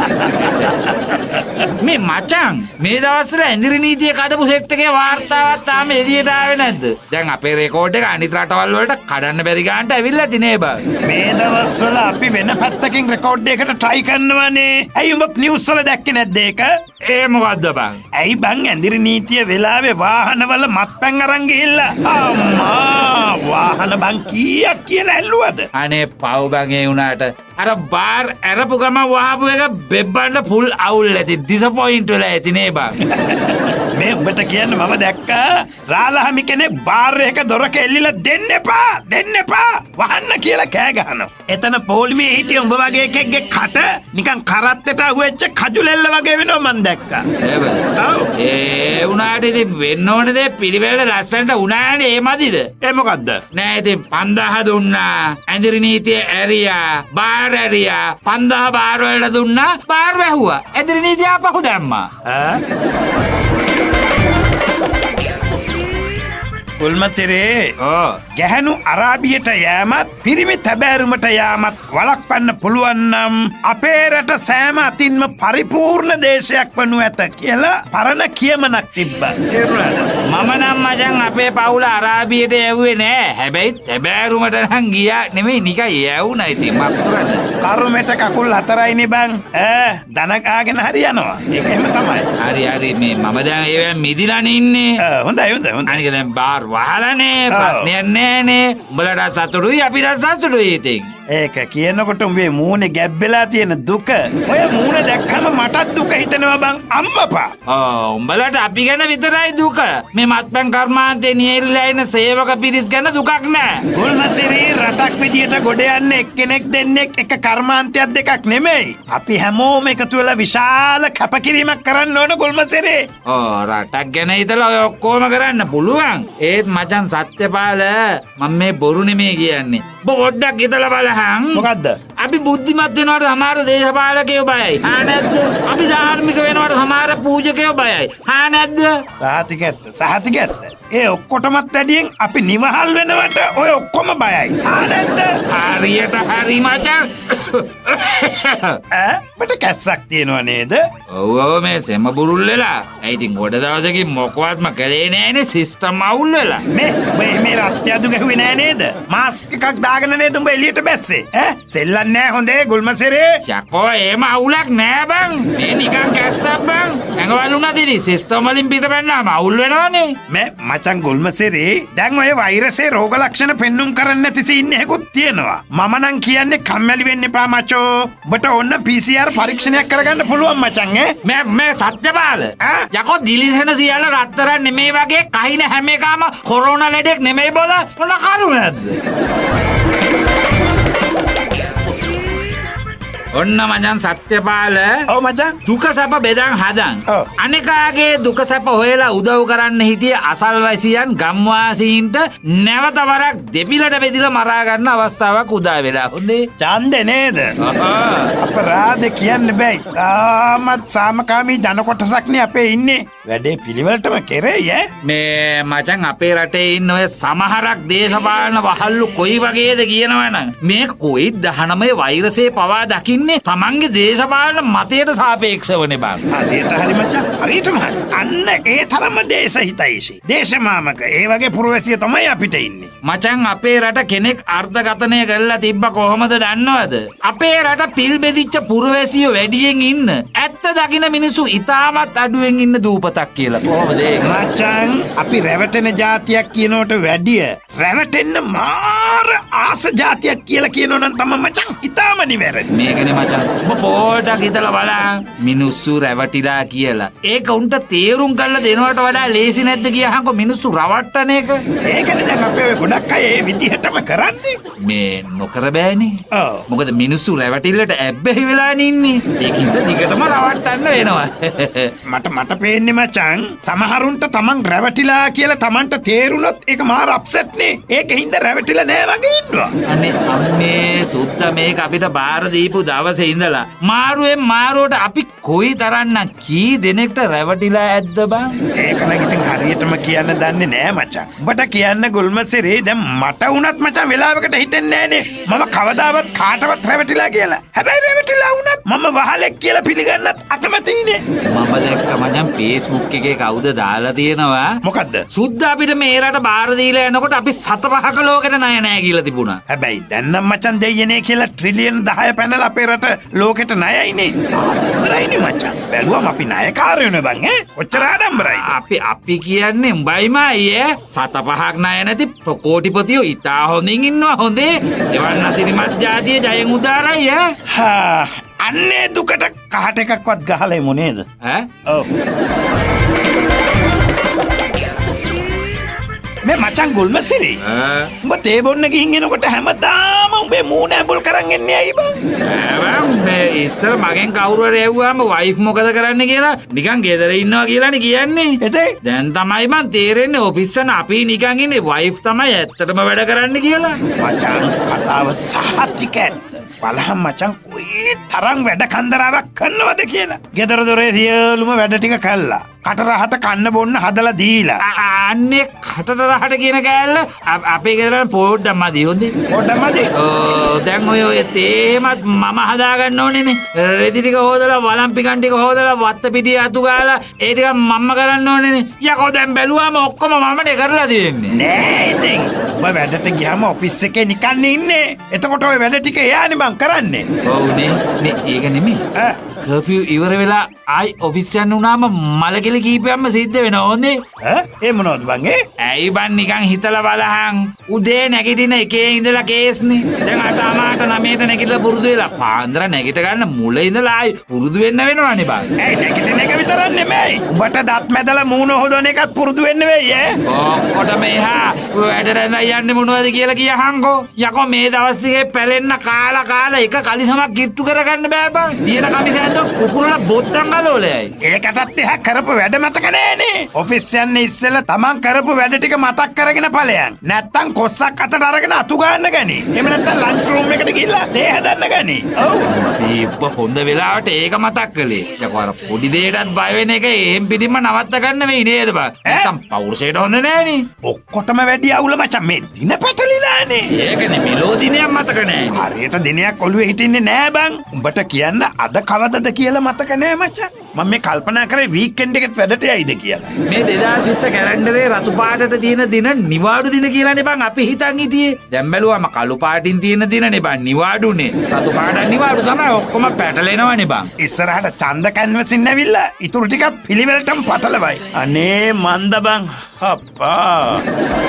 මේ මචං මේ දවස්වල ඇඳිරි නීතිය කඩපු සෙට් එකේ වාර්තාවක් තාම එළියට ආවේ නැද්ද? දැන් අපේ රෙකෝඩ් එක අනිත් රටවල් වලට කඩන්න බැරි ගන්නට ඇවිල්ලා තිනේ බං. මේ දවස්වල අපි වෙන පැත්තකින් රෙකෝඩ් එකකට try කරනවානේ. ඇයි උඹ නිවුස් වල දැක්කේ නැද්ද ඒක? ඒ මොකද්ද බං? ඇයි බං ඇඳිරි නීතිය වෙලාවේ වාහනවල මත්පැන් අරන් ගිහිල්ලා අම්මා වාහන බං කීයක් කියලා ඇල්ලුවද? අනේ පව් බං ඒ උනාට අර බාර් ඇරපු ගම වහපු එක බෙබ්බන්න ෆුල් අවුල් ඇති ඩිසපොයින්ට් වෙලා ඇති නේ බං. මේ උඹට කියන්න මම දැක්කා රාලහාමි කෙනෙක් බාර් එක දොරක එල්ලිලා දෙන්න එපා දෙන්න එපා වහන්න කියලා කෑ ගහනවා. එතන පොලිමේ හිටිය උඹ වගේ එකෙක්ගේ කට නිකන් කරත්තට අහුවෙච්ච කජුලෙල්ල වගේ වෙනවා මම දැක්කා. ඔව්. ඒ උනාට ඉතින් වෙන්න ඕනේ දේ පිළිවෙලට ලස්සනට උනානේ ඒ මදිද? ඒ මොකද්ද? නෑ ඉතින් පන්දාහ දුන්නා. ඇඳිරි නීතිය ඇරියා. බාර් ඇරියා. පන්දාහ බාර් වලට දුන්නා. බාර් වැහුවා. ඇඳිරි නීතිය ආපහු දැම්මා. උල්මසිරේ ඕ ගැහැණු අරාබියට යෑමත් පිරිමි තැබෑරුමට යාමත් වළක්වන්න පුළුවන් නම් අපේ රට සෑම අතින්ම පරිපූර්ණ දේශයක් වනු ඇත කියලා පරණ කියමනක් තිබ්බා. මම නම් මචං අපේ පවුල අරාබියට යවුවේ නෑ. හැබැයි තැබෑරුමට නම් ගියා නෙමෙයි නිකන් යවුණා ඉතින් මක් කරන්නේ. කරුමෙට කකුල් හතරයිනේ බං. ඈ දන කාගෙන හරි යනවා. ඒක එහෙම තමයි. හරි හරි මේ මම දැන් ඒවෙන් මිදිලානේ ඉන්නේ. හොඳයි හොඳයි හොඳයි. අනික දැන් බාර් වහලානේ ප්‍රශ්නයක් නෑනේ. උඹලට සතුටුයි අපිට සතුටුයි ඉතින්. ඒක කියනකොට උඹේ මූණේ ගැබ්බෙලා තියෙන දුක ඔය මූණ දැක්කම මටත් දුක හිතෙනවා බං අම්මපා. ඔව් උඹලට අපි ගැන විතරයි දුක. මේ මත්පැන් කර්මාන්තේ නියැලිලා ඉන්න සේවක පිරිස් ගැන දුකක් නෑ. ගුල්මසිරි රටක් විදියට ගොඩ යන්නේ එක්කෙනෙක් දෙන්නෙක් එක කර්මාන්තයක් දෙකක් නෙමෙයි. අපි හැමෝම එකතු වෙලා විශාල කැපකිරීමක් කරන්න ඕන ගුල්මසිරි. ඕ රටක් ගැන හිතලා ඔය ඔක්කොම කරන්න පුළුවන්. ඒත් මචං සත්‍යපාල මම මේ බොරු නෙමෙයි කියන්නේ. ඔබ පොඩ්ඩක් හිතලා බලහන්. මොකද්ද? අපි බුද්ධිමත් වෙනවට සමහර දේශපාලකයෝ බයයි. හා නැද්ද? අපි ධාර්මික වෙනවට සමහර පූජකයෝ බයයි. හා නැද්ද? සහතික ඇත්ත. සහතික ඇත්ත. ඒ ඔක්කොටමත් වැඩියෙන් අපි නිවහල් වෙනවට ඔය ඔක්කොම බයයි. හා නැද්ද? හරියට හරි මචං. ඈ මට කැස්සක් තියෙනව නේද? ඔව් ඔව් මේ සෙම බුරුල් වෙලා. ඒ ඉතින් ගොඩ දවසකින් මොකවත්ම කළේ නෑනේ සිස්ටම් අවුල් වෙලා. මේ මේ මේ රස්තිය අදු ගැහුවේ නෑ නේද? මාස්ක් එකක් දාගෙන නේද උඹ එළියට බැස්සේ? ඈ සෙල්ලන්නේ නෑ හොඳේ ගුල්මසිරේ. යකෝ එහෙම අවුලක් නෑ බං. මේ නිකන් කැස්සක් බං. ඇඟවලු නැතිරි සිස්ටම් වලින් පිටපැන්නාම අවුල් වෙනවනේ. මේ මචං ගුල්මසිරේ දැන් ඔය වෛරසයේ රෝග ලක්ෂණ පෙන්눔 කරන්න නැති සීන් එකකුත් තියෙනවා. මම නම් කියන්නේ කම්මැලි වෙන්න එපා මචෝ. ඔබට ඕන්න පී සී ආර් පරීක්ෂණයක් කරගන්න පුළුවන් මචං ඈ. මේ මේ සත්‍යපාල. යකෝ දිලිසෙන සියල්ල රත්තරන් නෙමෙයි වගේ කහින හැම එකම කොරෝනා ලෙඩෙක් නෙමෙයි බෝල මොන කරුණාද? ඔන්න මචං සත්‍යපාල. ඔව් මචං. දුක සැප බෙදන් හදන්. ඔව්. අනිකාගේ දුක සැප හොයලා උදව් කරන්න හිටිය අසල්වැසියන් ගම්වාසීන්ට නැවත වරක් දෙපිලට බෙදිලා මරා ගන්න අවස්ථාවක් උදා වෙලා. හොඳේ. ඡන්දේ නේද? අපරාධ කියන්න බෑ. තාමත් සාමකාමී ජන කොටසක්නේ අපේ ඉන්නේ. වැඩේ පිළිවෙලටම කෙරෙයි ඈ. මේ මචං අපේ රටේ ඉන්න ඔය සමහරක් දේශපාලන වහල්ලු කොයි වගේද කියනවනම් මේ කොවිඩ් දහනවය වෛරසය පවා දකින්න තමන්ගේ දේශපාලන මතයට සාපේක්ෂවනේ බං. හරියට හරි මචං. හරියටම හරි. අන්න ඒ තරම දේශහිතයිසි. දේශමාමක ඒ වගේ පුරවැසිය තමයි අපිට ඉන්නේ. මචං අපේ රට කෙනෙක් අර්ථකථනය කරලා තිබ්බ කොහොමද දන්නවද? අපේ රට පිල් බෙදිච්ච පුරවැසියෝ වැඩියෙන් ඉන්න. ඇත්ත දකින මිනිස්සු ඉතාමත් අඩුවෙන් ඉන්න දූපතක් කියලා. කොහොමද ඒක? මචං අපි රැවටෙන જાතියක් කියනවට වැඩිය රැවටෙන්න මාර ආස જાතියක් කියලා කියනවනම් තමයි මචං ඉතාම නිවැරදි. මේකනේ මචං. ඔබ පොඩක් හිතලා බලන්න. මිනිස්සු රැවටිලා කියලා. ඒක උන්ට තේරුම් කරලා දෙනවට වඩා ලේසි නැද්ද කියහන්කො මිනිස්සු රවට්ටන එක. ඒකනේ දැන් අපේ ගොඩක් අය ඒ විදිහටම කරන්නේ. මේ නොකර බෑනේ. ඔව්. මොකද මිනිස්සු රැවටිල්ලට ඇබ්බැහි වෙලානේ ඉන්නේ. ඒකින්ද දිගටම රවට්ටන්න වෙනවා. මට මට පේන්නේ මචං සමහරුන්ට තමන් රැවටිලා කියලා තමන්ට තේරුණොත් ඒක මාර අප්සෙට් නේ. ඒකින්ද රැවටිලා නෑ වගේ ඉන්නවා. අනේ අම්මේ සුද්ද මේක අපිට බාර දීපු දවසේ ඉඳලා මාරුවෙන් මාරුවට අපි කොයි තරම්නම් කී දෙනෙක්ට රැවටිලා ඇද්ද බං? ඒක නම් ඉතින් හරියටම කියන්න දන්නේ නෑ මචං. ඔබට කියන්න ගුල්මසිරේ දැන් මට වුණත් මචං වෙලාවකට හිතෙන්නේ නෑනේ මම කවදාවත් කාටවත් රැවටිලා කියලා. හැබැයි රැවටිලා වුණත් මම වහලෙක් කියලා පිළිගන්නත් අකමැතිනේ. මම දැක්ක මචං Facebook එකේ කවුද දාලා තියෙනවා? මොකද්ද? සුද්ද අපිට මේ රට බාර දීලා යනකොට අපි සත පහක ලෝකෙට ණය නෑ කියලා තිබුණා. හැබැයි දැන් නම් මචං දෙයියනේ කියලා ට්‍රිලියන් දහය පැනලා අපේ රට ලෝකෙට ණයයිනේ. ආඩම්බරයිනේ මචං. බැලුවම අපි ණයකාරයෝනේ බං ඈ. ඔච්චර ආඩම්බරයිද? අපි අපි කියන්නේ උඹයිම අයියේ සත පහක් ණය නැති ප්‍රකෝටිපතියෝ ඉතා හොඳින් ඉන්නවා හොඳේ. එවන් අසිරිමත් ජාතිය ජයෙන් උදාරයි ඈ. හා අන්නේ දුකට කහට එකක්වත් ගහලා එමු නේද? ඈ? ඔව්. මේ මචං ගුල්මසිරි උඹ තේ බොන්න ගිහින් එනකොට හැමදාම උඹේ මූණ ඇඹුල් කරන් එන්නේ ඇයි බං? මේ ඉස්සර මගෙන් කවුරු හරි ඇහුවාම වයිෆ් මොකද කරන්න කියලා නිකන් ගෙදර ඉන්නවා කියලානේ කියන්නේ. එතේ දැන් තමයි මන් තේරෙන්නේ ඔෆිස් එක අපි නිකන් ඉන්නේ වයිෆ් තමයි ඇත්තටම වැඩ කරන්න කියලා. මචං කතාව සහතික ඇත්ත. බලහම් මචං කොයි තරම් වැඩ කන්දරාවක් කරනවද කියලා. ගෙදර දොරේ සියලුම වැඩ ටික කළා. කටරහට කන්න බොන්න හදලා දීලා. අන්නේ කටරහට කියන කෑල්ල අපේ ගෙදර පොඩ්ඩක් මදි හොඳේ. පොඩ්ඩක් මදි. ඕ දැන් ඔය ඔය තේමත් මම හදා ගන්න ඕනේනේ. රෙදි ටික හොදලා වලම් පිකන් ටික හොදලා වත්ත පිටිය අතු ගාලා ඒ ටික මම්ම කරන්න ඕනේනේ. යකෝ දැන් බැලුවාම ඔක්කොම මමනේ කරලා දෙන්නේ. නෑ ඉතින් ඔබ වැඩට ගියාම ඔෆිස් එකේ නිකන් ඉන්නේ. එතකොට ඔය වැඩ ටික එයානේ මං කරන්නේ. ඔව්නේ. නේ ඒක නෙමෙයි. ඈ කර්ෆියු ඉවර වෙලා ආයි ඔෆිස් යන්න උනාම මලකෙල කීපයක්ම සිද්ධ වෙනවා ඕනේ. ඈ ඒ මොනවද බං ඒ? ඇයි බං නිකන් හිතලා බලහන්. උදේ නැගිටින එකේ ඉඳලා කේස්නේ. දැන් අට අමාට නවයට නැගිටලා පුරුදු වෙලා පාන්දර නැගිට ගන්න මුල ඉඳලා ආයි පුරුදු වෙන්න වෙනවනේ බං. ඇයි නැගිටින එක විතරක් නෙමෙයි. උඹට දත් මැදලා මූණ හොදන එකත් පුරුදු වෙන්න වෙයි ඈ. ඔක්කොට මෙහා වැඩට යන්නේ මොනවද කියලා කියහන්කෝ. යකෝ මේ දවස් ටිකේ පැලෙන්න කාලා කාලා එක කලිසමක් කිට්ටු කරගන්න බෑ බං. දින කමිස උකුරලා බොත්තම් ගලෝලයි. ඒකටත් එහා කරපු වැඩ මතක නෑනේ. ඔෆිස් යන්නේ ඉස්සෙල්ලා තමන් කරපු වැඩ ටික මතක් කරගෙන ඵලයන්. නැත්තම් කොස්සක් අතට අරගෙන අතු ගන්න ගනි. එහෙම නැත්තම් ලන්ච් රූම් එකට ගිහිල්ලා තේ හදන්න ගනි. ඔව්. මේක හොඳ වෙලාවට ඒක මතක් කළේ. යකෝ අර පොඩි දෙයකටත් බය වෙන එක එහෙම් පිටින්ම නවත්ත ගන්න වෙයි නේද බං. නැත්තම් පෞරුෂයට හොඳ නෑනේ. ඔක්කොටම වැඩි අවුල මචං මේ දින පැටලිලානේ. ඒකනේ මෙලෝ දිනයක් මතක නෑනේ. හරියට දිනයක් ඔළුවේ හිටින්නේ නෑ බං. උඹට කියන්න අද කවදද කියලා මතක නෑ මචං. මම මේ කල්පනා කරේ වීකෙන්ඩ් එකෙත් වැඩට යයිද කියලා. මේ දෙදාස් විස්ස කැලෙන්ඩරේ රතු පාටට තියෙන දින නිවාඩු දින කියලානේ බං අපි හිතන් හිටියේ. දැන් බැලුවම කළු පාටින් තියෙන දිනනේ බං නිවාඩුනේ. රතු පාටන් නිවාඩු තමයි ඔක්කොම පැටලෙනවනේ බං. ඉස්සරහට ඡන්ද කැන්වසින් ඇවිල්ලා ඉතුරු ටිකත් පිළිවෙලටම පටලවයි. අනේ මන්ද බං අප්පා.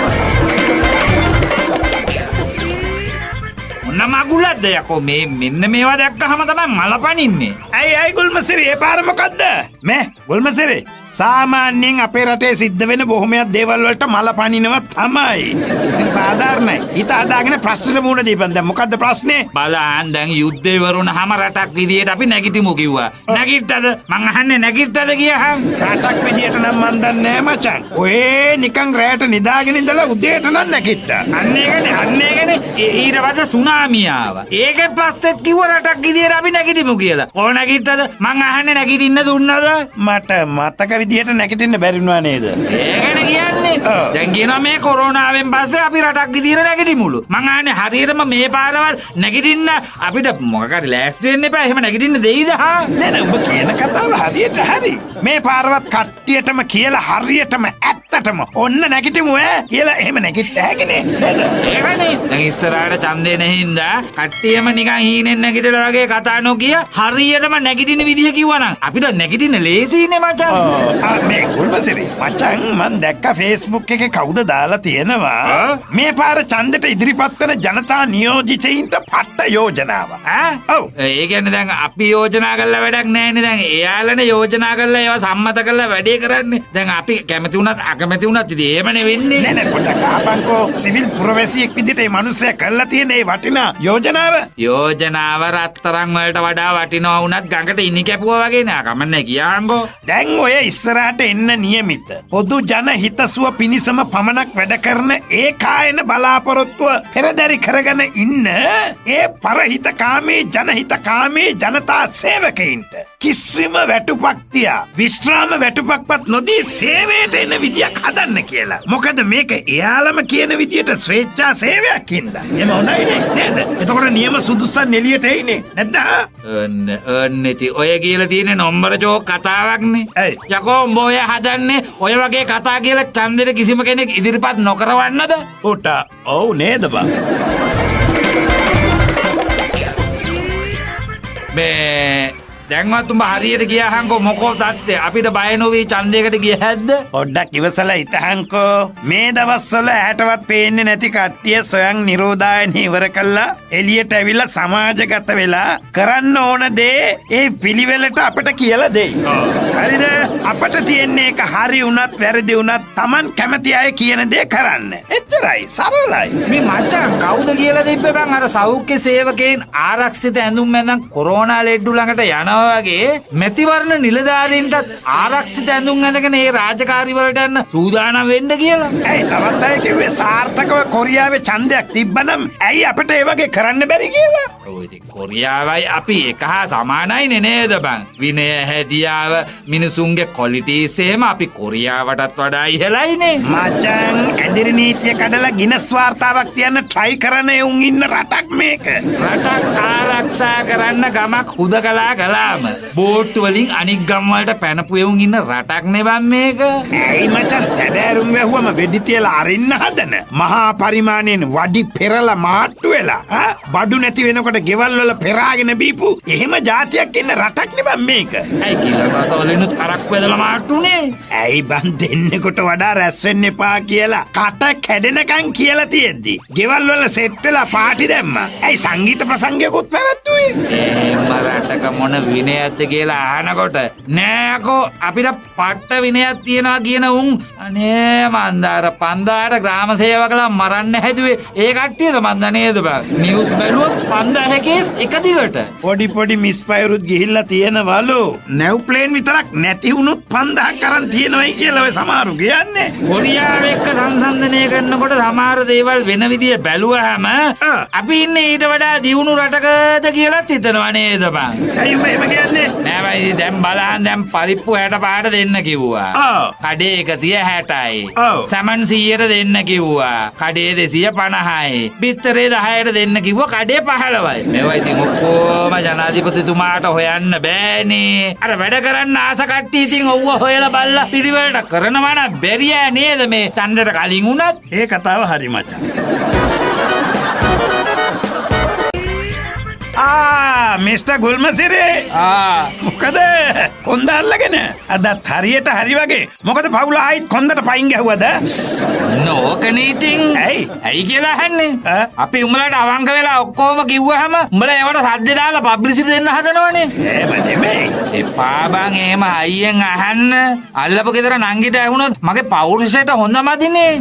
නමගුලද්ද යකෝ මේ මෙන්න මේවා දැක්කහම තමයි මල පනින්නේ. ඇයි ඇයි ගුල්මසිරි ඒ පාර මොකද්ද? මේ ගුල්මසිරි සාමාන්‍යයෙන් අපේ රටේ සිද්ධ වෙන බොහොමයක් දේවල් වලට මල පනිනවා තමයි. ඉතින් සාධාරණයි. ඊට අදාගෙන ප්‍රශ්නෙට මුහුණ දීපන්. දැන් මොකද්ද ප්‍රශ්නේ? බලන්න දැන් යුද්ධේ වරුණාම රටක් විදියට අපි නැගිටිමු කිව්වා. නැගිට්ටද? මං අහන්නේ නැගිට්ටද කියහන්. රටක් විදියට නම් මන් දන්නේ නෑ මචං. ඔය නිකන් රැට නිදාගෙන ඉඳලා උදේට නම් නැගිට්ටා. අන්න ඒකනේ අන්න ඒකනේ ඊට පස්සේ සුනාමිය ආවා. ඒකේ පස්සෙත් කිව්ව රටක් විදියට අපි නැගිටිමු කියලා. කොහොම නැගිට්ටද? මං අහන්නේ නැගිටින්න දුන්නද? මට මතක විදියට නැගිටින්න බැරි වුණා නේද? ඒකනේ කියන්නේ. දැන් කියනවා මේ කොරෝනාවෙන් පස්සේ අපි රටක් විදියට නැගිටිමුලු. මං අහන්නේ හරියටම මේ පාරවල් නැගිටින්න අපිට මොකක් හරි ලෑස්ති වෙන්න එපා. එහෙම නැගිටින්න දෙයිද හා? නෑ නෑ ඔබ කියන කතාව හරියට හරි. මේ පාරවත් කට්ටියටම කියලා හරියටම ඇත්තටම ඔන්න නැගිටිමු ඈ කියලා එහෙම නැගිට හැකිනේ නේද? ඒකනේ. දැන් ඉස්සරහට ඡන්දේ නැහින්දා කට්ටියම නිකන් හීනෙන් නැගිටලා වගේ කතා නොකිය හරියටම නැගිටින විදිය කිව්වනම් අපිට නැගිටින්න ලේසියිනේ මචං. මේ ගුල්මසිරි මචං මන් දැක්ක Facebook එකේ කවුද දාලා තියෙනවා මේ පාර ඡන්දෙට ඉදිරිපත් වෙන ජනතා නියෝජිතයින්ට පට්ට යෝජනාව. ඈ ඔව් ඒ කියන්නේ දැන් අපි යෝජනා කළා වැඩක් නැහැනේ. දැන් එයාලනේ යෝජනා කළා ඒවා සම්මත කරලා වැඩේ කරන්නේ. දැන් අපි කැමති වුණත් අකමැති වුණත් ඉතින් එහෙමනේ වෙන්නේ. නෑ නෑ පොඩ්ඩක් ආපන්කෝ සිවිල් පුරවැසියෙක් විදිහට මේ මිනිස්සයා කළා තියෙන මේ වටිනා යෝජනාව. යෝජනාව රත්තරන් වලට වඩා වටිනවා වුණත් ගඟට ඉනි කැපුවා වගේ නෑ. කමන්නේ කියහන්කෝ. දැන් ඔය ඉස්සරහට එන්න නියමිත පොදු ජන හිතසුව පිණිසම පමණක් වැඩ කරන ඒ කායන බලාපොරොත්තුව පෙරදරි කරගෙන ඉන්න ඒ පරහිතකාමී ජනහිතකාමී ජනතා සේවකයින්ට කිසිම වැටුපක් තියා විශ්‍රාම වැටුපක්වත් නොදී සේවයට එන විදියක් හදන්න කියලා. මොකද මේක එයාලම කියන විදියට ස්වේච්ඡා සේවයක් හින්දා. එහෙම හොඳයි නේද? එතකොට නියම සුදුසන් එළියට එයිනේ නැද්ද? ඔන්න ඔන්න ඉතින් ඔය කියලා තියෙන නම්බර ජෝක් කතාවක්නේ. යකෝ උඹ ඔය හදන්නේ ඔය වගේ කතා කියලා ඡන්දෙට කිසිම කෙනෙක් ඉදිරිපත් නොකරවන්නද? උට ඔව් නේද බං? මේ දැන්වත් උඹ හරියට ගියාහන්කෝ මොකෝ තත්ත්වය අපිට බය නොවී ඡන්දයකට ගිය හැද්ද? පොඩ්ඩක් ඉවසලා හිටහන්කෝ. මේ දවස්වල ඇටවත් පේන්නේ නැති කට්ටිය සොයන් නිරෝධායන ඉවර කළා එළියට ඇවිල්ලා සමාජගත වෙලා කරන්න ඕන දේ ඒ පිළිවෙලට අපිට කියලා දෙයි. හරිද? අපට තියෙන්නේ එක හරි වුණත් වැරදි වුණත් Taman කැමති අය කියන දේ කරන්න. එච්චරයි සරලයි. මේ මචං කවුද කියලා තිබ්බේ බං අර සෞඛ්‍ය සේවකයන් ආරක්ෂිත ඇඳුම් මැදන් කොරෝනා ලෙඩ්ඩු ළඟට යනවා වගේ මැතිවරණ නිලධාරීන්ටත් ආරක්ෂිත ඇඳුම් ඇඳගෙන ඒ රාජකාරි වලට යන්න සූදානම් වෙන්න කියලා. ඇයි තවත් අය කිව්වේ සාර්ථකව කොරියාවේ ඡන්දයක් තිබ්බනම් ඇයි අපිට ඒ වගේ කරන්න බැරි කියලා? ඔය ඉතින් කොරියාවයි අපි එක හා සමානයිනේ නේද බං? විනය හැදියාව මිනිසුන්ගේ ක්වොලිටිස් එහෙම අපි කොරියාවටත් වඩා ඉහළයිනේ. මචං ඇදිරි නීතිය කඩලා ගිනස් වාර්තාවක් තියන්න try කරන උන් ඉන්න රටක් මේක. රටක් ආරක්ෂා කරන්න ගමක් හුදකලා කළාම බෝට්ටු වලින් අනික් ගම් වලට පැනපු එවුන් ඉන්න රටක් නේ බං මේක. ඇයි මචං තැබෑරුම් වැහුවම වෙඩි තියලා අරින්න හදන මහා පරිමාණයෙන් වඩි පෙරලා මාට්ටු වෙලා ආ බඩු නැති වෙනකොට ගෙවල් වල පෙරාගෙන බීපු එහෙම જાතියක් ඉන්න රටක් නේ බං මේක. ඇයි කියලා රටවලිනුත් අරක් වැදලා මාට්ටුනේ. ඇයි බං දෙන්නෙකුට වඩා රැස් වෙන්න එපා කියලා කට කැඩෙනකන් කියලා තියෙද්දි ගෙවල් වල සෙට් වෙලා පාටි දැම්මා. ඇයි සංගීත ප්‍රසංගයකුත් පැවැත්වුවේ? එහෙම රටක මොන විනයක්ද කියලා අහනකොට නෑකෝ අපිට පට්ට විනයක් තියනවා කියන උන් අනේ මන්දාර පන්දාට ග්‍රාම සේවකලා මරන්න හැදුවේ ඒ කට්ටියද මන්ද නේද බං? නිවුස් බැලුවොත් පන්දාහ කේස් එක දිගට. පොඩි පොඩි මිස්ෆයරුත් ගිහිල්ලා තියෙනවලු. නැව් ප්ලේන් විතරක් නැති වුණොත් පන්දාහක් කරන් තියෙනවයි කියලා ඔය සමහරු කියන්නේ. කොරියාව එක්ක සංසන්දනය කරනකොට සමහර දේවල් වෙන විදිය බැලුවාම අපි ඉන්නේ ඊට වඩා දියුණු රටකද කියලාත් හිතනවා නේද බං? ඇයි මෙහෙම කියන්නේ? නෑ බයි දැන් බලන්න දැන් පරිප්පු හැට පාට දෙන්න කිව්වා. ඔව්. කඩේ එකසිය හැටයි. ඔව්. සමන් සීයට දෙන්න කිව්වා. කඩේ දෙසිය පනහයි. බිත්තරේ දහයට දෙන්න කිව්වා කඩේ පහළොවයි. මේවා ඉතින් ඔක්කොම ජනාධිපතිතුමාට හොයන්න බෑනේ. අර වැඩ කරන්න ආස කට්ටිය ඉතින් ඔව්ව හොයලා බලලා පිළිවෙලට කරනවා නම් බැරිය නේද මේ ඡන්දයට කලින් උනත්? ඒ කතාව හරි මචං. ආ මිස්ටර් ගුල්මසිරේ ආ මොකද කොන්ද අල්ලගෙන අදත් හරියට හරි වගේ මොකද පවුල ආයිත් කොන්දට පයින් ගැහුවද? නෝකනේ ඉතින්. ඇයි? ඇයි කියලා අහන්නේ? ඈ? අපි උඹලට අවංක වෙලා ඔක්කොම කිව්වහම උඹලා ඒවට සද්ද දාලා පබ්ලිසිටි දෙන්න හදනවනේ. එහෙම නෙමෙයි. එපා බං එහෙම අයියෙන් අහන්න. අල්ලපු ගෙදර නංගිට ඇහුනොත් මගේ පෞරුෂයට හොඳමදිනේ.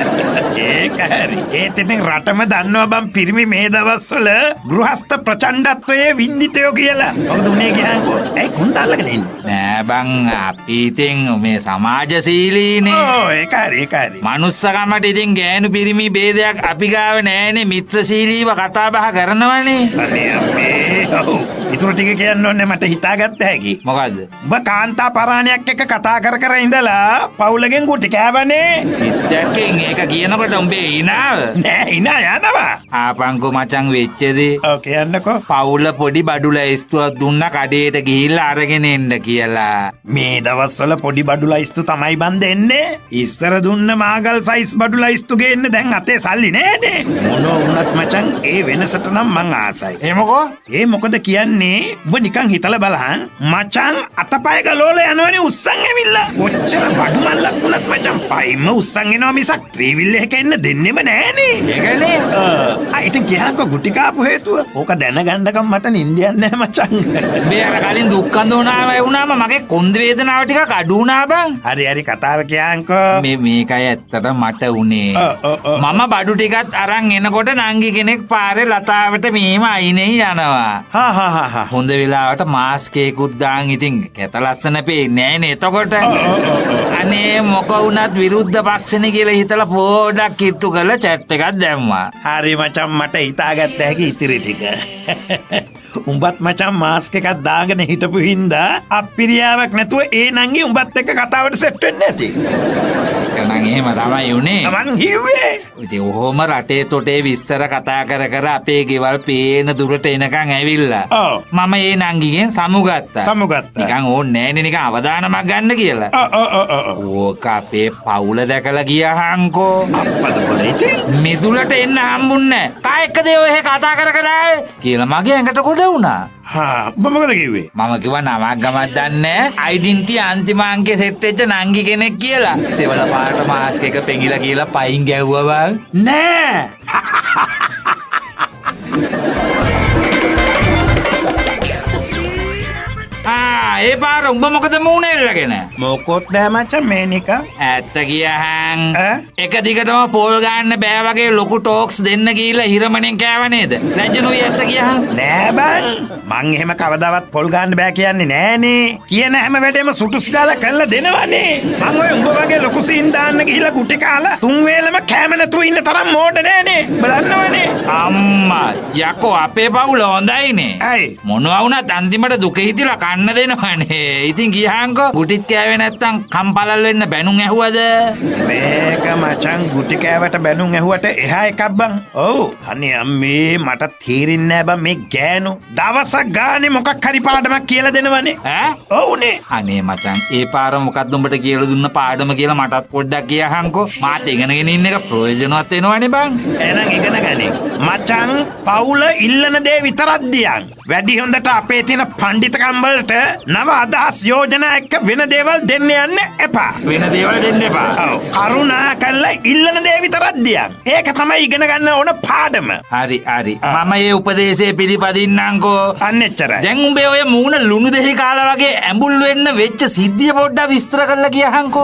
ඒක හරි. ඒත් ඉතින් රටම දන්නවා බං පිරිමි මේ දවස්වල ගෘහස්ත ප්‍රචණ්ඩත්වයේ වින්දිතයෝ කියලා. මොකද උනේ කියන්නකෝ. ඇයි කොන්ද අල්ලගෙන ඉන්නේ? නෑ බං අපි ඉතින් මේ සමාජශීලීනේ. ඔව් ඒක හරි ඒක හරි. මනුස්සකමට ඉතින් ගෑනු පිරිමි ભેදයක් අපි ගාව නෑනේ. මිත්‍රශීලීව කතා බහ කරනවනේ. අනේ අපේ. ඔව්. ඉතුරු ටික කියන්න ඕනේ මට හිතාගත්ත හැකි. මොකද්ද? ඔබ කාන්තා පරාණයක් එක්ක කතා කර කර ඉඳලා පවුලගෙන් ගුටි කෑවනේ. මිත්‍යක්කෙන් ඒක කියනකොට උඹේ ඉනාව නෑ ඉනා යනවා. ආපංකෝ මචං වෙච්චදේ. ඔව් කියන්නකෝ. පවුල පොඩි බඩු ලැයිස්තුවක් දුන්න කඩේට ගිහිල්ලා අරගෙන එන්න කියලා. මේ දවස්වල පොඩි බඩු ලයිස්තු තමයි බන් දෙන්නේ. ඉස්සර දුන්න මාගල් සයිස් බඩු ලයිස්තු ගේන්න දැන් අතේ සල්ලි නෑනේ. මොනෝ වුණත් මචං ඒ වෙනසට නම් මං ආසයි. එමකෝ? ඒ මොකද කියන්නේ ඔබ නිකන් හිතලා බලහන් මචං අතපය ගලෝල යනවනේ උස්සන් ඇවිල්ලා. කොච්චර බඩු මල්ලක් වුණත් මචං පයින්ම උස්සන් එනවා මිසක් ත්‍රිවිල් එකක එන්න දෙන්නෙම නෑනේ. ඒකනේ. ආ ඉතින් කියහන්කෝ ගුටි කාපු හේතුව. ඕක දැනගන්නකම් මට නින්දියක් නෑ මචං. මේ අර කලින් දුක්ඛන්ද වුණාම වුණාම මගේ කොන්ද වේදනාව ටිකක් අඩු වුණා බං. හරි හරි කතාව කියහන්කෝ. මේ මේකයි ඇත්තට මට උනේ. ඔව් ඔව් ඔව්. මම බඩු ටිකත් අරන් එනකොට නංගි කෙනෙක් පාරේ ලතාවට මෙහෙම අයිනේ යනවා. හා හා හා හා. හොඳ වෙලාවට මාස්ක් එකකුත් දාන් ඉතින් කැත ලස්සන පේන්නේ නෑනේ එතකොට. අනේ මොක වුණත් විරුද්ධ පක්ෂනේ කියලා හිතලා පොඩක් කිට්ටු කරලා chat එකක් දැම්මා. හරි මචං මට හිතාගත්ත හැකි ඉතිරි ටික. උඹත් මචං මාස්ක් එකක් දාගෙන හිටපු හින්දා අප්පිරියාවක් නැතුව ඒ නංගි උඹත් එක්ක කතාවට සෙට් වෙන්නේ නැති. කනන් එහෙම තමයි උනේ. මං හිව්වේ. ඉතින් ඔහොම රටේ තොටේ විස්තර කතා කර කර අපේ ගෙවල් පේන දුරට එනකන් ඇවිල්ලා. ඔව්. මම ඒ නංගිගෙන් සමුගත්තා. සමුගත්තා. නිකන් ඕනේ නෑනේ නිකන් අවදානමක් ගන්න කියලා. ඔව් ඔව් ඔව්. ඕක අපේ පවුල දැකලා ගියාහන්කෝ. අප්පද පොලේ මිදුලට එන්න හම්බුන්නේ නෑ. කා එක්කද ඔය කතා කර කර ආවේ කියලා මගේ ඇඟට කොට වුණා. හා උඹ මොකද කිව්වේ? මම කිව්වා නමක් ගමක් දන්නේ අයිඩෙන්ටිටි අන්තිම අංකේ සෙට් වෙච්ච නංගි කෙනෙක් කියලා. සෙවල පාට මාස්ක් එක පෙඟිලා කියලා පයින් ගැව්වා බං. නෑ. ආ ඒ පාර උඹ මොකද මූණ එල්ලගෙන? මොකොත් නෑ මචං මේ නිකන්. ඇත්ත කියහන්. ඈ? එක දිගටම පෝල් ගන්න බෑ වගේ ලොකු ටෝක්ස් දෙන්න ගිහිල්ලා හිරමණෙන් කෑව නේද? ලැජ්ජනුයි ඇත්ත කියහන්. නෑ බං. මං එහෙම කවදාවත් පොල් ගන්න බෑ කියන්නේ නෑනේ. කියන හැම වැඩේම සුටුස් ගාලා කරලා දෙනවනේ. මං ඔය උඹ වගේ ලොකු සීන් දාන්න ගිහිල්ලා ගුටි කාලා තුන් වේලම කෑම නැතුව ඉන්න තරම් මෝඩ නෑනේ. බලන්නවනේ. අම්මා යකෝ අපේ පවුල හොඳයිනේ. ඇයි? මොනවා වුණත් අන්තිමට දුක හිතිලා කන්න දෙනවනේ. ඉතින් ගියහන්කෝ ගුටිත් කෑවේ නැත්තම් කම්පලල් වෙන්න බැනුම් ඇහුවද? මේක මචං ගුටි කෑවට බැනුම් ඇහුවට එහා එකක් බං. ඔව්. අනේ අම්මේ මට තේරෙන්නේ නෑ බං මේ ගෑනු. දවසක් ගානේ මොකක් හරි පාඩමක් කියලා දෙනවනේ. ඈ? ඔව්නේ. අනේ මචං ඒ පාර මොකක්ද උඹට කියලා දුන්න පාඩම කියලා මටත් පොඩ්ඩක් කියහන්කෝ. මාත් ඉගෙනගෙන ඉන්න එක ප්‍රයෝජනවත් වෙනවනේ බං. එහෙනම් ඉගෙන ගනින්. මචං පවුල ඉල්ලන දේ විතරක් දියන්. වැඩි හොඳට අපේ තියෙන පඬිතකම් වලට නව අදහස් යෝජනා එක්ක වෙන දේවල් දෙන්න යන්න එපා. වෙන දේවල් දෙන්න එපා. ඔව්. කරුණා කරලා ඉල්ලන දේ විතරක් දියන්. ඒක තමයි ඉගෙන ගන්න ඕන පාඩම. හරි හරි. මම මේ උපදේශය පිළිපදින්නම්කෝ. අන්න එච්චරයි. දැන් උඹේ ඔය මූණ ලුණු දෙහි කාලා වගේ ඇඹුල් වෙන්න වෙච්ච සිද්ධිය පොඩ්ඩක් විස්තර කරලා කියහන්කෝ.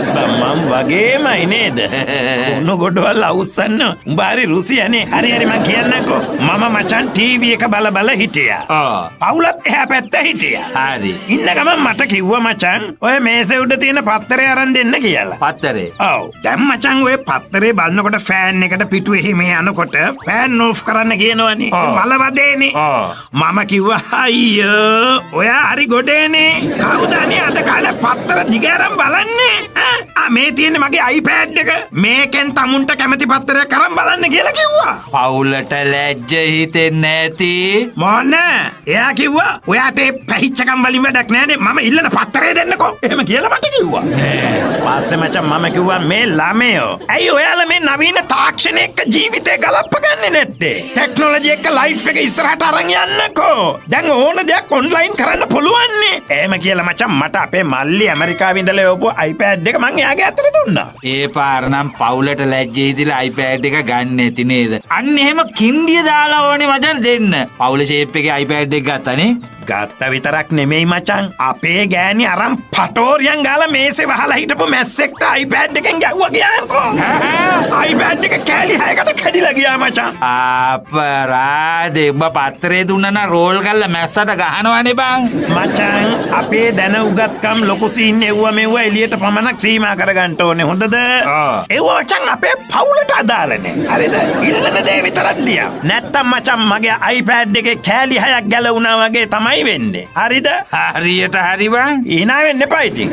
මම වගේමයි නේද? උණු ගොඩවල් අවුස්සන්න උඹ හරි රුසියනේ. හරි හරි මං කියන්නම්කෝ. මම මචං ටීවී එක බල බල හිටියා. ආ. පවුලත් එහා පැත්ත හිටියා. හරි. ඉන්න ගමන් මට කිව්වා මචං ඔය මේසේ උඩ තියෙන පත්තරේ අරන් දෙන්න කියලා. පත්තරේ. ඔව්. දැන් මචං ඔය පත්තරේ බලනකොට ෆෑන් එකට පිටුවේ හිමේ යනකොට ෆෑන් ඕෆ් කරන්න කියනවනේ. බලවදේනේ. මම කිව්වා අයියෝ ඔයා හරි ගොඩේනේ. කවුද අනේ අද කාලේ පත්තර දිගාරම් බලන්නේ? ආ මේ තියෙන්නේ මගේ iPad එක. මේකෙන් තමුන්ට කැමති පත්තරයක් කරන් බලන්න කියලා කිව්වා. පවුලට ලැජ්ජ හිතෙන්නේ නැති. මොන? එයා කිව්වා ඔයාට ඒ පැහිච්චකම් වලින් වැඩක් නෑනේ. මම ඉල්ලන පත්තරේ දෙන්නකෝ. එහෙම කියලා මට කිව්වා. පස්සේ මචං මම කිව්වා මේ ළමයෝ ඇයි ඔයාලා මේ නවීන තාක්ෂණය එක්ක ජීවිතේ ගලප්පගන්නේ නැත්තේ? ටෙක්නොලොජි එක්ක ලයිෆ් එක ඉස්සරහට අරන් යන්නකෝ. දැන් ඕන දෙයක් ඔන්ලයින් කරන්න පුළුවන් නේ. එහෙම කියලා මචං මට අපේ මල්ලි ඇමරිකාවේ ඉඳලා යවපු iPad එක මං එයාගේ අතට දුන්නා. ඒ පාර නම් පවුලට ලැජ්ජ හිතිලා iPad එක ගන්න නැති නේද? අන්න එහෙම කින්ඩිය දාලා ඕනේ මචං දෙන්න. පවුල ෂේප් එකේ iPad එක ගත්තනේ. ගත්ත විතරක් නෙමෙයි මචං අපේ ගෑණි අරන් පටෝරියන් ගාලා මේසේ වහලා හිටපු මැස්සෙක්ට iPad එකෙන් ගැව්වා ගියාන්කෝ. iPad එක කෑලි හයකට කැඩිලා ගියා මචං. අපරාධේ උඹ පත්තරේ දුන්නා නම් රෝල් කරලා මැස්සට ගහනවනේ බං. මචං අපේ දැන උගත්කම් ලොකු සීන් එව්වා මෙව්වා එළියට පමණක් සීමා කරගන්න ඕනේ. හොඳද? එව්වා මචං අපේ පවුලට අදාළ නෑ. හරිද? ඉල්ලන දේ විතරක් දියා. නැත්තම් මචං මගේ iPad එකේ කෑලි හයක් ගැලවුණා වගේ තමයි වෙන්නේ. හරිද? හරියට හරි බං. hina වෙන්න එපා ඉතින්.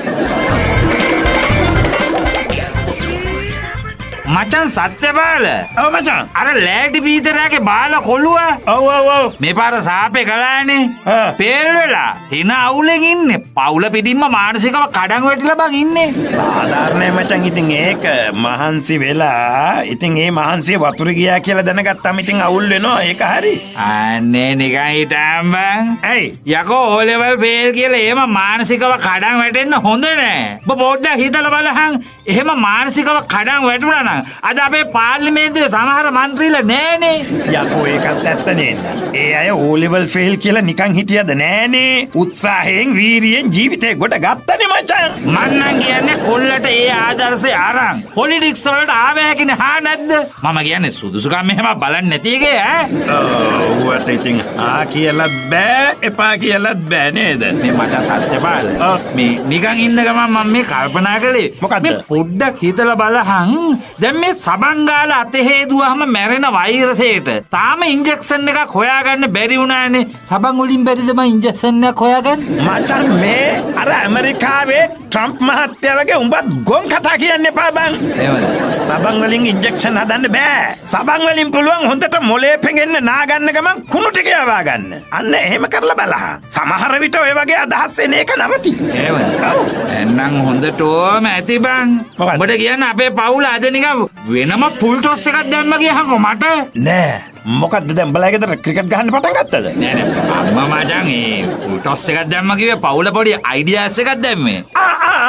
මචං සත්‍ය බාල. ඔව් මචං. අර ලෑටි පීතරගේ බාල කොළුව. ඔව් ඔව් ඔව්. මේ පාර සාපේ කලානේ. පේල් වෙලා hina අවුලෙන් ඉන්නේ. පවුල පිටින්ම මානසිකව කඩන් වැටිලා බං ඉන්නේ. සාධාරණයි මචං. ඉතින් ඒක මහන්සි වෙලා ඉතින් ඒ මහන්සිය වතුර ගියා කියලා දැනගත්තාම ඉතින් අවුල් වෙනවා. ඒක හරි. අනේ නිකන් හිටාම් බං. ඇයි? යකෝ ඕ ලෙවල් ෆේල් කියලා එහෙම මානසිකව කඩන් වැටෙන්න හොඳ නෑ. ඔබ පොඩ්ඩක් හිතලා බලහන්. එහෙම මානසිකව කඩන් වැටුණා නම් අද අපේ පාර්ලිමේන්තුවේ සමහර മന്ത്രിලා නෑනේ. යකෝ ඒකත් ඇත්ත නේද? ඒ අය O level fail කියලා නිකන් හිටියද නෑනේ. උත්සාහයෙන් වීරියෙන් ජීවිතේ ගොඩ ගත්තනේ මචං. මං නම් කියන්නේ කොල්ලට ඒ ආදර්ශය අරන් පොලිටික්ස් වලට ආවෑකිනේ හා නැද්ද? මම කියන්නේ සුදුසුකම් මෙහෙම බලන්නේ නැති එකේ ඈ. ඔව්වට ඉතින් ආ කියලාත් බෑ එපා කියලාත් බෑ නේද? මේ මට සත්‍ය බාල. මේ නිකන් ඉන්න ගමන් මම මේ කල්පනා කළේ මොකද්ද? මේ පොඩ්ඩක් හිතලා බලහන්. දැන් මේ සබංගාල අතහේදුවහම මැරෙන වෛරසයට තාම ඉන්ජෙක්ෂන් එකක් හොයාගන්න බැරි වුණානේ. සබං වලින් බැරිද මම ඉන්ජෙක්ෂන් එකක් හොයාගන්න? මචං මේ අර ඇමරිකාවේ ට්‍රම්ප් මහත්තයා වගේ උඹත් ගොන් කතා කියන්න එපා බං. එහෙමද? සබං වලින් ඉන්ජෙක්ෂන් හදන්න බෑ. සබං වලින් පුළුවන් හොඳට මොලේ පෙඟෙන්න නාගන්න ගමන් කුණු ටික යවා ගන්න. අන්න එහෙම කරලා බලහන්. සමහර විට ඔය වගේ අදහස් එන එක නවති. එහෙමද? ඔව්. එහෙනම් හොඳටම ඇති බං. ඔබට කියන්න අපේ පවුල අද නිකන් වෙනම පුල් ටොස් එකක් දැම්ම ගියහකො මට නෑ. මොකද්ද දැන් උඹලා ගෙදර ක්‍රිකට් ගහන්න පටන් ගත්තද? නෑ නෑ අම්මා මචං ඒ පුල් ටොස් එකක් දැම්ම කිව්වේ පවුල පොඩි අයිඩියාස් එකක් දැම්මේ. ආ ආ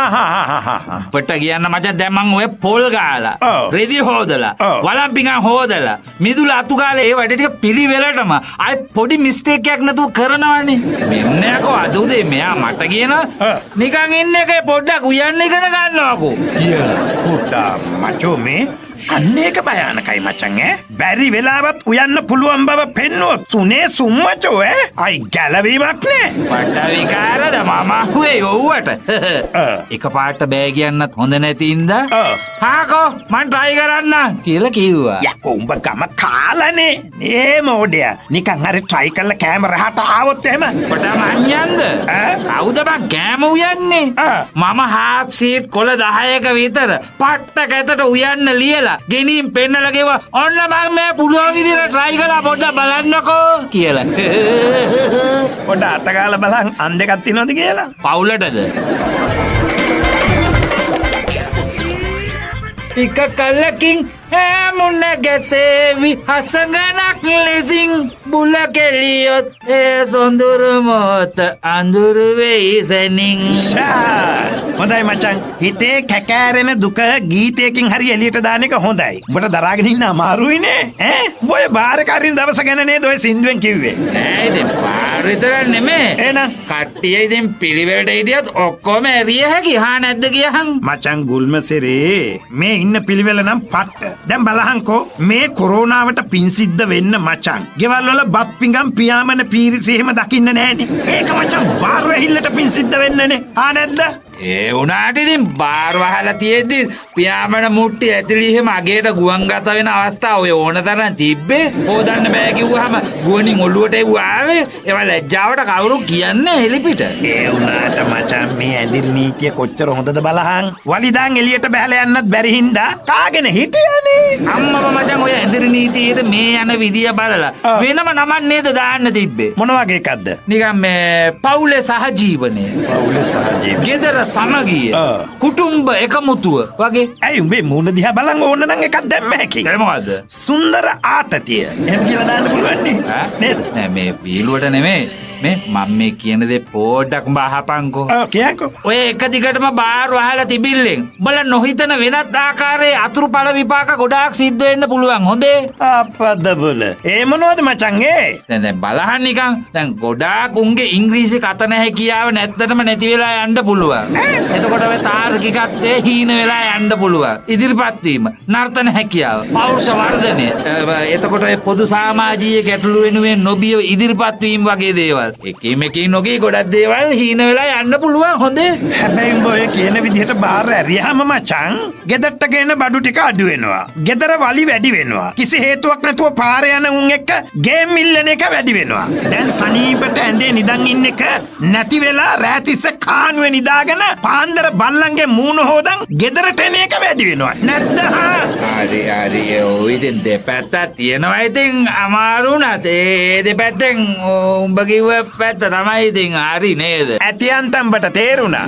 පට කියන්න මචං දැන් මං ඔය පොල් ගාලා ඔව්. රෙදි හොදලා ඔව්. වලම්පිඟන් හොදලා මිදුල අතු ගාලා ඒ වැඩ ටික පිළිවෙලටම අය පොඩි මිස්ටේක් එකක් නැතුව කරනවනේ මෙන්න යකෝ අද උදේ මෙයා මට කියන නිකන් ඉන්න එකේ පොඩ්ඩක් උයන්න ඉගෙන ගන්නවකෝ කියලා පුටා මචෝ මේ අන්න ඒක භයානකයි මචං ඈ බැරි වෙලාවත් උයන්න පුළුවන් බව පෙන්නුවොත් සුනේ සුම්මචෝ ඈ අයි ගැලවීමක් නෑ පට විකාරද මම අහුවේ යොව්වට එක පාට බෑ කියන්නත් හොඳ නැති ඉඳා ඔව්. හාකෝ මං try කරන්න කියලා කිව්වා යකෝ උඹ ගම කාලනේ ඒ මෝඩයා නිකන් හරි try කරලා කැමරාට ආවොත් එහෙම පට මඤ්ඤන්ද ඈ? කවුද බං කෑම උයන්නේ ආ. මම හාප් සීට් කොළ දහයක විතර පට්ට කැතට උයන්න ලියලා ගෙනින් පෙන්නලා කිව්වා ඔන්න මම මේ පුළුවන් විදිහට try කරලා පොඩ්ඩක් බලන්නකෝ කියලා පොඩ අතගාලා බලන් අන් දෙකක් තියනවද කියලා පවුලටද ටික කලකින් හැමුණ ගැසේවි හසගනක් ලෙසින් බුල කෙලියොත් ඒ සොඳුරු මොත අඳුරු වෙයි සැනින් හොඳයි මචං හිතේ කැකෑරෙන දුක ගීතයකින් හරි එළියට දාන එක හොඳයි උඹට දරාගෙන ඉන්න අමාරුයිනේ ඈ ඔය බාරකාරින් දවස ගැන නේද ඔය සින්දුවෙන් කිව්වේ නෑ ඉතින් පාර විතර නෙමේ එහෙනම් කට්ටිය ඉතින් පිළිවෙලට හිටියත් ඔක්කොම ඇරිය හැකි හා නැද්ද කියහන් මචං ගුල්මසිරේ මේ ඉන්න පිළිවෙල නම් පට්ට දැන් බලහන්කෝ මේ කොරෝනාවට පින් සිද්ධ වෙන්න මචං ගෙවල් වල බත් පිඟම් පියාඹන පීරිසි එහෙම දකින්න නෑනේ ඒක මචං බාර වෙහිල්ලට පින් සිද්ධ වෙන්නනේ ආ නැද්ද ඒ උනාට ඉතින් බාර් වහලා තියෙද්දි පියාඹන මුට්ටි ඇතුළේ එහෙම අගේට ගුවන් ගත වෙන අවස්ථා ඔය ඕන තරම් තිබ්බේ හොදන්න බෑ කිව්වහම ගුවනින් ඔළුවට එව්ව ආවේ ඒවා ලැජ්ජාවට කවුරු කියන්නේ එලිපිට ඒ උනාට මචං මේ ඇඳිරි නීතිය කොච්චර හොඳද බලහන් වලිදාන් එළියට බහලා යන්නත් බැරි හින්දා කාගෙන හිටියනේ අම්මම මචං ඔය ඇඳිරි නීතියේද මේ යන විදිය බලලා වෙනම නමක් නේද දාන්න තිබ්බේ මොන වගේ එකක්ද නිකන් මේ පවුලේ සහජීවනය පවුලේ සහජීවනය ගෙදර සමගිය කුටුම්බ එකමුතුව වගේ ඇයි උඹේ මූණ දිහා බලන් ඕන නම් එකක් දැම්ම හැකි ඒ මොකද්ද සුන්දර ආතතිය එහෙම කියලා දාන්න පුළුවන් නේද නෑ මේ වීලුවට නෙමෙයි මේ මම මේ කියන දේ පොඩ්ඩක් උඹ අහපන්කෝ ඔව් කියන්කෝ ඔය එක දිගටම බාර් වහලා තිබිල්ලෙන් උඹලා නොහිතන වෙනත් ආකාරයේ අතුරුඵල විපාක ගොඩාක් සිද්ධ වෙන්න පුළුවන් හොඳේ අපද බල ඒ මොනවද මචං ඒ දැන් දැන් බලහන් නිකන් දැන් ගොඩාක් උන්ගේ ඉංග්‍රීසි කත නැහැ කියාව නැත්තටම නැති වෙලා යන්න පුළුවන් එතකොට ඔය තාර්කිකත්වයේ හීන වෙලා යන්න පුළුවන් ඉදිරිපත් වීම නර්තන හැකියාව පෞරුෂ වර්ධනය එතකොට ඔය පොදු සමාජීය ගැටලු වෙනුවෙන් නොබිය ඉදිරිපත් වීම වගේ දේවල් එකින් එකින් නොගී ගොඩක් දේවල් හීන වෙලා යන්න පුළුවන් හොඳේ හැබැයි උඹ ඔය කියන විදිහට බාර ඇරියාම මචං ගෙදරට ගේන බඩු ටික අඩු වෙනවා ගෙදර වලි වැඩි වෙනවා කිසි හේතුවක් නැතුව පාරේ යන උන් එක්ක ගේම් මිල්ලන එක වැඩි වෙනවා දැන් සනීපට ඇඳේ නිදන් ඉන්න එක නැති වෙලා රැතිස්ස කානුවේ නිදාගෙන පාන්දර බල්ලන්ගේ මූණ හොදන් ගෙදරට එන එක වැඩි වෙනවා නැද්ද හා හරි හරි ඔය ඉතින් දෙපැත්තක් තියෙනවා ඉතින් අමාරු නැත ඒ දෙපැත්තෙන් උඹ කිව්ව පැත්ත තමයි ඉතින් හරි නේද ඇතියන්තම්බට තේරුණා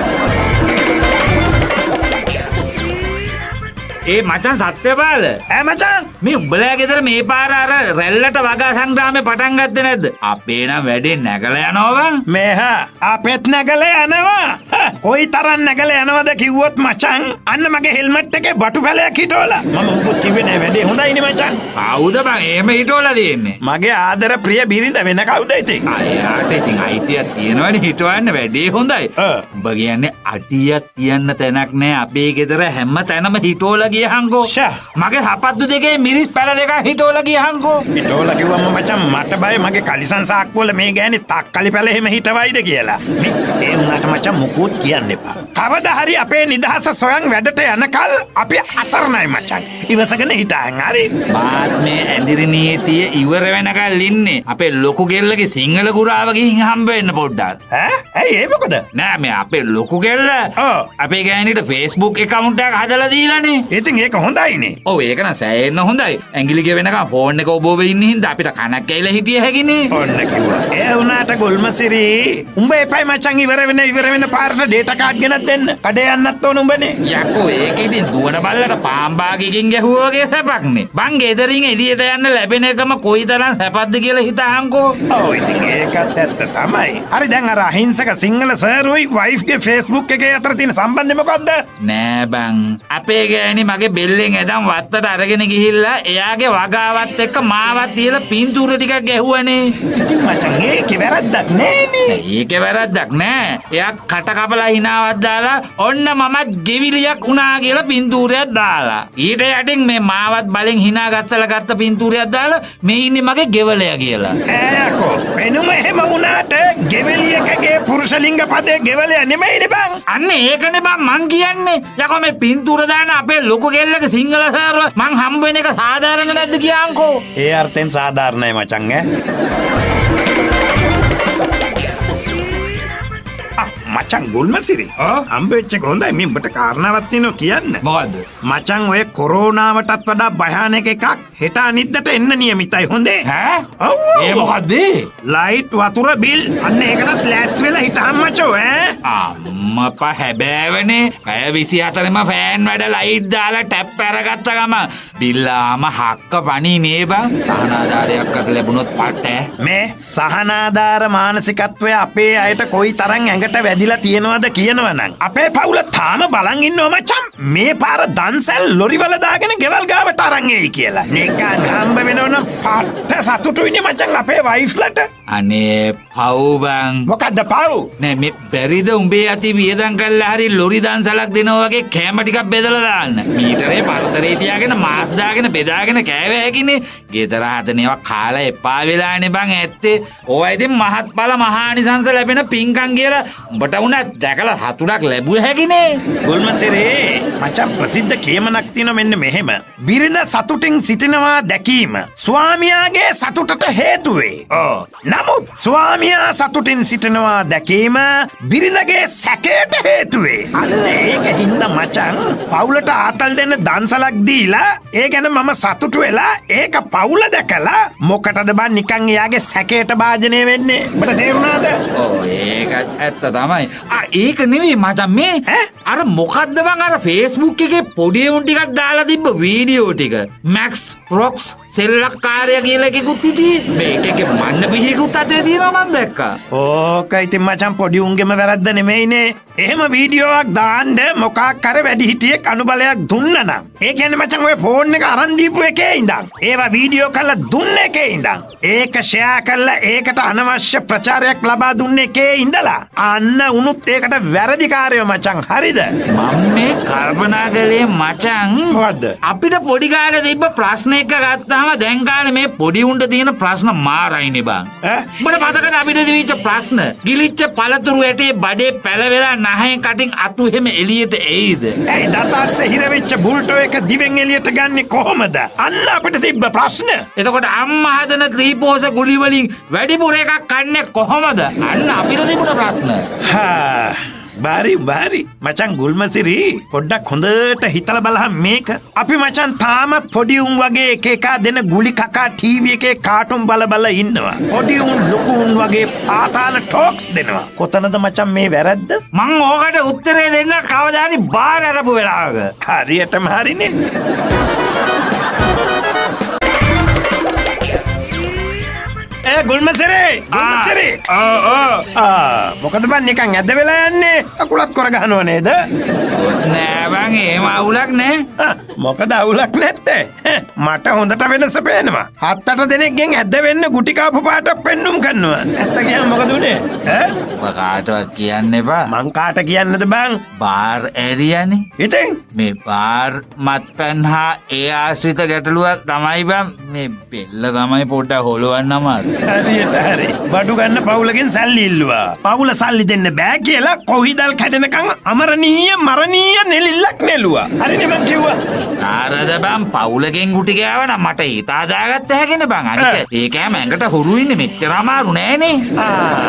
ඒ මචං සත්‍යපාල ඈ මචං මේ උඹලා ගෙදර මේ පාර අර රැල්ලට වගා සංග්‍රාමේ පටන් ගත්තේ නැද්ද අපේ නම් වැඩේ නැගලා යනවා මේහා අපෙත් නැගලා යනවා කොයි තරම් නැගලා යනවද කිව්වොත් මචං අන්න මගේ හෙල්මට් එකේ බටු පැලයක් හිටවලා මම උඹ කිව්වේ නෑ වැඩේ හොඳයිනේ මචං කවුද බං එහෙම හිටවලා දෙන්නේ මගේ ආදර ප්‍රිය බිරිඳ වෙන කවුද ඉතින් අයාට ඉතින් අයිතියක් තියෙනවනේ හිටවන්න වැඩේ හොඳයි උඹ කියන්නේ අඩියක් තියන්න තැනක් නෑ අපේ ගෙදර හැම තැනම හිටවලා ගියහන්කෝ මගේ සපත්තු දෙකේ මිරිස් පැල දෙක හිටවලා ගියහන්කෝ හිටවලා කිව්වම මචං මට බය මගේ කලිසන් සාක්කුවල මේ ගෑනේ තක්කලි පැල එහෙම හිටවයිද කියලා මේ ඒ උනාට මචං මුකුත් කියන්න එපා කවදා හරි අපේ නිදහස සොයන් වැඩට යනකල් අපි අසරණයි මචං ඉවසගෙන හිටන් හරි මාත් මේ ඇඳිරි නීතිය ඉවර වෙනකල් ඉන්නේ අපේ ලොකු ගෙල්ලගේ සිංහල ගුරාව ගිහින් හම්බ වෙන්න පොඩ්ඩක් ඈ ඇයි ඒ මොකද නෑ මේ අපේ ලොකු ගෙල්ල අපේ ගෑණිට Facebook account එකක් හදලා දීලානේ ඉතින් ඒක හොඳයිනේ. ඔව් ඒක නම් සෑහෙන්න හොඳයි. ඇඟිලි ගෙවෙනකම් ෆෝන් එක ඔබ ඔබ ඉන්න හින්දා අපිට කනක් ඇවිල්ලා හිටිය හැකිනේ. ඔන්න කිව්වා. ඒ වුණාට ගොල්මසිරි උඹ එපයි මචං ඉවර වෙන ඉවර වෙන පාරට ඩේටා කාඩ් ගෙනත් දෙන්න. කඩේ යන්නත් ඕන උඹනේ. යකෝ ඒක ඉතින් දුවන බල්ලට පාම්බාගකින් ගැහුවා වගේ සැපක්නේ. බං ගෙදරින් එළියට යන්න ලැබෙන එකම කොයිතරම් සැපක්ද කියලා හිතහන්කෝ. ඔව් ඉතින් ඒකත් ඇත්ත තමයි. හරි දැන් අර අහිංසක සිංහල සර්ුයි වයිෆ්ගේ Facebook එකේ අතර තියෙන සම්බන්ධය මොකද්ද? නෑ බං. අපේ ගෑණි මගේ බෙල්ලෙන් ඇදන් වත්තට අරගෙන ගිහිල්ලා එයාගේ වගාවත් එක්ක මාවත් තියලා පින්තූර ටිකක් ගැහුවනේ. ඉතින් මචං ඒකේ වැරද්දක් නෑනේ. ඒකේ වැරද්දක් නෑ. එයා කට කපලා හිනාවක් දාලා ඔන්න මමත් ගෙවිලියක් වුණා කියලා පින්තූරයක් දාලා. ඊට යටින් මේ මාවත් බලෙන් හිනා ගස්සලා ගත්ත පින්තූරයක් දාලා මේ ඉන්නේ මගේ ගෙවලයා කියලා. ඈකෝ වෙනුම එහෙම වුණාට ගෙවලියකගේ පුරුෂලිංග පදේ ගෙවලයා නෙමෙයිනේ බං. අන්න ඒකනේ බං මං කියන්නේ. යකෝ මේ පින්තූර දාන අපේ ලොකු කෙල්ලක සිංහල සාරව මං හම්බ වෙන එක සාධාරණ නැද්ද කියන්කෝ. ඒ අර්ථයෙන් සාධාරණයි මචං ඈ. මචං ගොල්මසිරි හම්බෙච්ච එක හොඳයි. මේ උඹට කාරණාවක් තියෙනවා කියන්න. මොකද්ද? මචං ඔය කොරෝනාවටත් වඩා භයානක එකක් හෙට අනිද්දට එන්න නියමිතයි හොඳේ. ඈ? ඔව්. ඒ මොකද්ද? ලයිට් වතුර බිල් අන්න ඒකටත් ලෑස්ති වෙලා හිටහම් මචෝ ඈ. අම්මපා හැබෑවනේ. පැය විසිහතරෙම ෆෑන් වැඩ ලයිට් දාලා ටැප් අරගත්ත ගම බිල්ලාම හක්ක පණි නේ බං. සහනාධාරයක් අත ලැබුණොත් පට්ට. මේ සහනාධාර මානසිකත්වය අපේ අයට කොයි තරම් ඇඟට වැදිලා තියෙනවද කියනවනම් අපේ පවුල තාම බලන් ඉන්නවා මචං. මේ පාර දන්සල් ලොරිවල දාගෙන ගෙවල් ගාවට අරන් එයි කියලා. නිකන් හම්බ වෙනවනම් පට්ට සතුටුයිනේ මචං අපේ වයිෆ්ලට. අනේ පව් බං. මොකද්ද පව්? නෑ මේ බැරිද උඹේ අති වියදම් කරලා හරි ලොරි දන්සලක් දෙනවා වගේ කෑම ටිකක් බෙදලා දාන්න. මීටරේ පරතරේ තියාගෙන මාස් දාගෙන බෙදාගෙන කෑවේ හැකිනේ. ගෙදර හදනේවා කාලා එපා වෙලානේ බං ඇත්තේ. ඕවා ඉතින් මහත්ඵල මහානිසංස ලැබෙන පින්කම් කියලා උඹට උනත් දැකලා හතුරක් ලැබුව හැකිනේ. ගොල්මන්සරේ මචං ප්‍රසිද්ධ කියමනක් තියෙනවා මෙන්න මෙහෙම. බිරිඳ සතුටින් සිටිනවා දැකීම ස්වාමියාගේ සතුටට හේතු වේ. ඔව්. නමුත් ස්වාමියා සතුටින් සිටිනවා දැකීම බිරිඳගේ සැකයට හේතු වේ. අන්න ඒක හින්දා මචං පවුලට ආතල් දෙන්න දන්සලක් දීලා ඒ ගැන මම සතුටු වෙලා ඒක පවුල දැකලා මොකටද බං නිකන් එයාගේ සැකයට භාජනය වෙන්නේ. ඔබට තේරුණාද? ඔව් ඒක ඇත්ත තමයි. ආ ඒක නෙමෙයි මචං මේ අර මොකද්ද බං අර Facebook එකේ පොඩි උන් ටිකක් දාලා තිබ්බ වීඩියෝ ටික. Max Rocks සෙල්ලක්කාරය කියලා එකකුත් හිටියේ. මේකේ මන්න පිහිකුත් අතේ තියෙනවා මම දැක්කා. ඕක ඉතින් මචං පොඩි උන්ගෙම වැරද්ද නෙමෙයිනේ. එහෙම වීඩියෝවක් දාන්න මොකක් කර වැඩි හිටියෙක් අනුබලයක් දුන්නා නම් ඒ කියන්නේ මචං ඔය ෆෝන් එක අරන් දීපු එකේ ඉඳන් ඒවා වීඩියෝ කරලා දුන්න එකේ ඉඳන් ඒක ෂෙයා කරලා ඒකට අනවශ්‍ය ප්‍රචාරයක් ලබා දුන්න එකේ ඉඳලා අන්න උනුත් ඒකට වැරදිකාරයෝ මචං. හරිද? මම මේ කල්පනා කළේ මචං මොකද්ද? අපිට පොඩි කාලේ තිබ්බ ප්‍රශ්න එක ගත්තාම දැන් කාලේ මේ පොඩි උන්ට තියෙන ප්‍රශ්න මාරයිනේ බං. ඈ? උඹට මතකද අපිට තිබිච්ච ප්‍රශ්න? ගිලිච්ච පළතුරු ඇටේ බඩේ පැලවෙලා නහයෙන් කටින් අතු එහෙම එළියට එයිද? ඇයි දතාත් හිර වෙච්ච බුල්ටෝ එක දිවෙන් එළියට ගන්නේ කොහොමද? අන්න අපිට තිබ්බ ප්‍රශ්න. එතකොට අම්මා හදන ත්‍රිපෝස ගුලි වලින් වැඩිපුර එකක් කන්නේ කොහොමද? අන්න අපිට තිබුණ ප්‍රශ්න. හා බාරි බාරි මචං ගුල්මසිරි පොඩ්ඩක් හොඳට හිතලා බලහන් මේක. අපි මචං තාමත් පොඩි උන් වගේ එක එක දෙන ගුලි කකා ටීවී එකේ කාටුන් බල බල ඉන්නවා. පොඩි උන් ලොකු උන් වගේ පාතාල ටොක්ස් දෙනවා. කොතනද මචං මේ වැරද්ද? මං ඕකට උත්තරේ දෙන්න කවදා හරි බාර අරපු වෙලාවක. හරියටම හරිනේ. ඒ ගුල්මසිරි ගුල්මසිරි ආ ආ ආ මොකද බං නිකන් ඇද්ද වෙලා යන්නේ? අකුලත් කර ගන්නව නේද? නෑ බං එහෙම අවුලක් නෑ. මොකද අවුලක් නැත්තේ? මට හොඳට වෙනස පේනවා. හත් අට දෙනෙක්ගෙන් ඇද්ද වෙන්න ගුටි කාපු පාටක් පෙන්නුම් කරනවා. ඇත්ත කියන්න මොකද උනේ? ඈ? ඔබ කාටවත් කියන්න එපා. මං කාට කියන්නද බං? බාර් ඇරියානේ. ඉතින් මේ බාර් මත්පැන් හා ඒ ආශ්‍රිත ගැටලුවක් තමයි බං. මේ බෙල්ල තමයි පොඩ්ඩක් හොලවන්න අමාරු. හරියට හරි. බඩු ගන්න පවුලකින් සල්ලි ඉල්ලුවා. පවුල සල්ලි දෙන්න බෑ කියලා කොහිදල් කැඩෙනකන් අමරණීය මරණීය නෙලිල්ලක් නෙළුවා. හරිනේ මං කිව්වා. ආරද බං පවුලකින් ගුටි ගෑවනම් මට හිතා දාගත්ත හැකිනේ බං. අනික ඒකෑම ඇඟට හුරු ඉන්නේ මෙච්චර අමාරු නෑනේ. ආ එන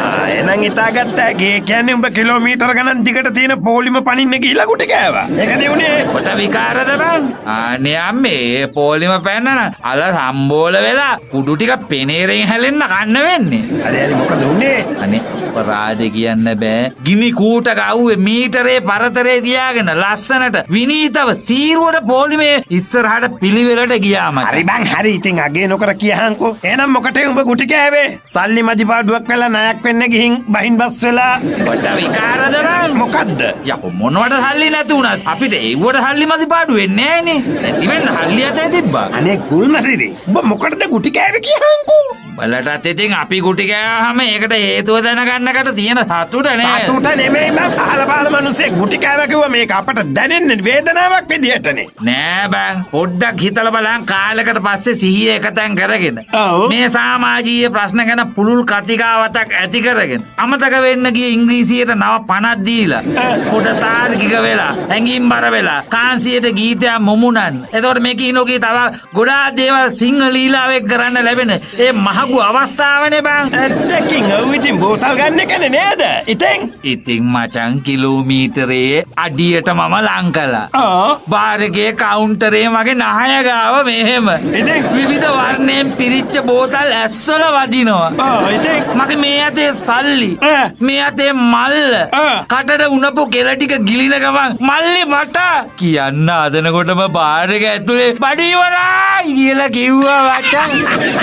මනං හිතාගත්තා ගේ කියන්නේ උඹ කිලෝමීටර ගණන් දිගට තියෙන පොලිම පනින්න ගිහිල්ලා කුටි කෑවා. ඒකනේ උනේ. කොට විකාරද බං? අනේ අම්මේ පොලිම පැන්නන අල සම්බෝල වෙලා කුඩු ටික පෙනේරෙන් හැලෙන්න කන්න වෙන්නේ. හරි හරි මොකද උනේ? අනේ අපරාධ කියන්න බෑ. ගිනි කූට ගව්වේ මීටරේ පරතරේ තියාගෙන ලස්සනට විනීතව සීරුවට පොලිමේ ඉස්සරහට පිළිවෙලට ගියාම. හරි බං හරි ඉතින් අගේ නොකර කියහන්කෝ. එහෙනම් මොකටේ උඹ කුටි කෑවේ? සල්ලි මදි පාඩුවක් වෙලා ණයක් වෙන්න ගිහින් බහින් බස් වෙලා. කොට විකාරද බං? මොකද්ද? යකෝ මොනවට සල්ලි නැති වුණත් අපිට ඒවට සල්ලි මදි පාඩු වෙන්නේ නෑනේ. නැති වෙන්න හල්ලි අතේ තිබ්බා. අනේ කුල්මසිරි උඹ මොකටද කුටි කෑවේ කියහන්කෝ. බලටත් ඉතින් අපි කුටි කෑවහම ඒකට හේතුව දැනගන්නකට තියෙන සතුට නේද? සතුට නෙමෙයි මම පහල පහල මිනිස්සේ කුටි කෑවා කිව්වා මේක අපට දැනෙන්නේ වේදනාවක් විදියටනේ. නෑ බං පොඩ්ඩක් හිතලා බලන්න කාලයකට පස්සේ සිහිය එකතෙන් කරගෙන මේ සමාජීය ප්‍රශ්න ගැන පුළුල් කතිකාවතක් ඇති කරගෙන අමතක වෙන්න ගිය ඉංග්‍රීසියට නව පනක් දීලා පොඩ තාර්කික වෙලා හැංගීම් බර වෙලා කාන්සියට ගීතයක් මුමුණන්. එතකොට මේ කිනෝකී තව ගොඩාක් දේවල් සිංහල ලීලාවෙක් කරන්න ලැබෙන ඒ මහ අවස්ථාවනේ බං. ඇත්තකින් ඔව් ඉතින් බෝතල් ගන්න එකනේ නේද? ඉතින් ඉතින් මචං කිලෝමීටරේ අඩියට මම ලං කළා. ආ බාර් එකේ කවුන්ටරේ මගේ නහය ගාව මෙහෙම. ඉතින් විවිධ වර්ණයෙන් පිරිච්ච බෝතල් ඇස්වල වදිනවා. ආ ඉතින් මගේ මේ අතේ සල්ලි ආ. මේ අතේ මල්ල ආ. කටට උනපු කෙල ටික ගිලින ගමන් මල්ලි මට කියන්න හදනකොටම බාර් එක ඇතුලේ බඩ ඉවරයි කියලා කිව්වා මචං.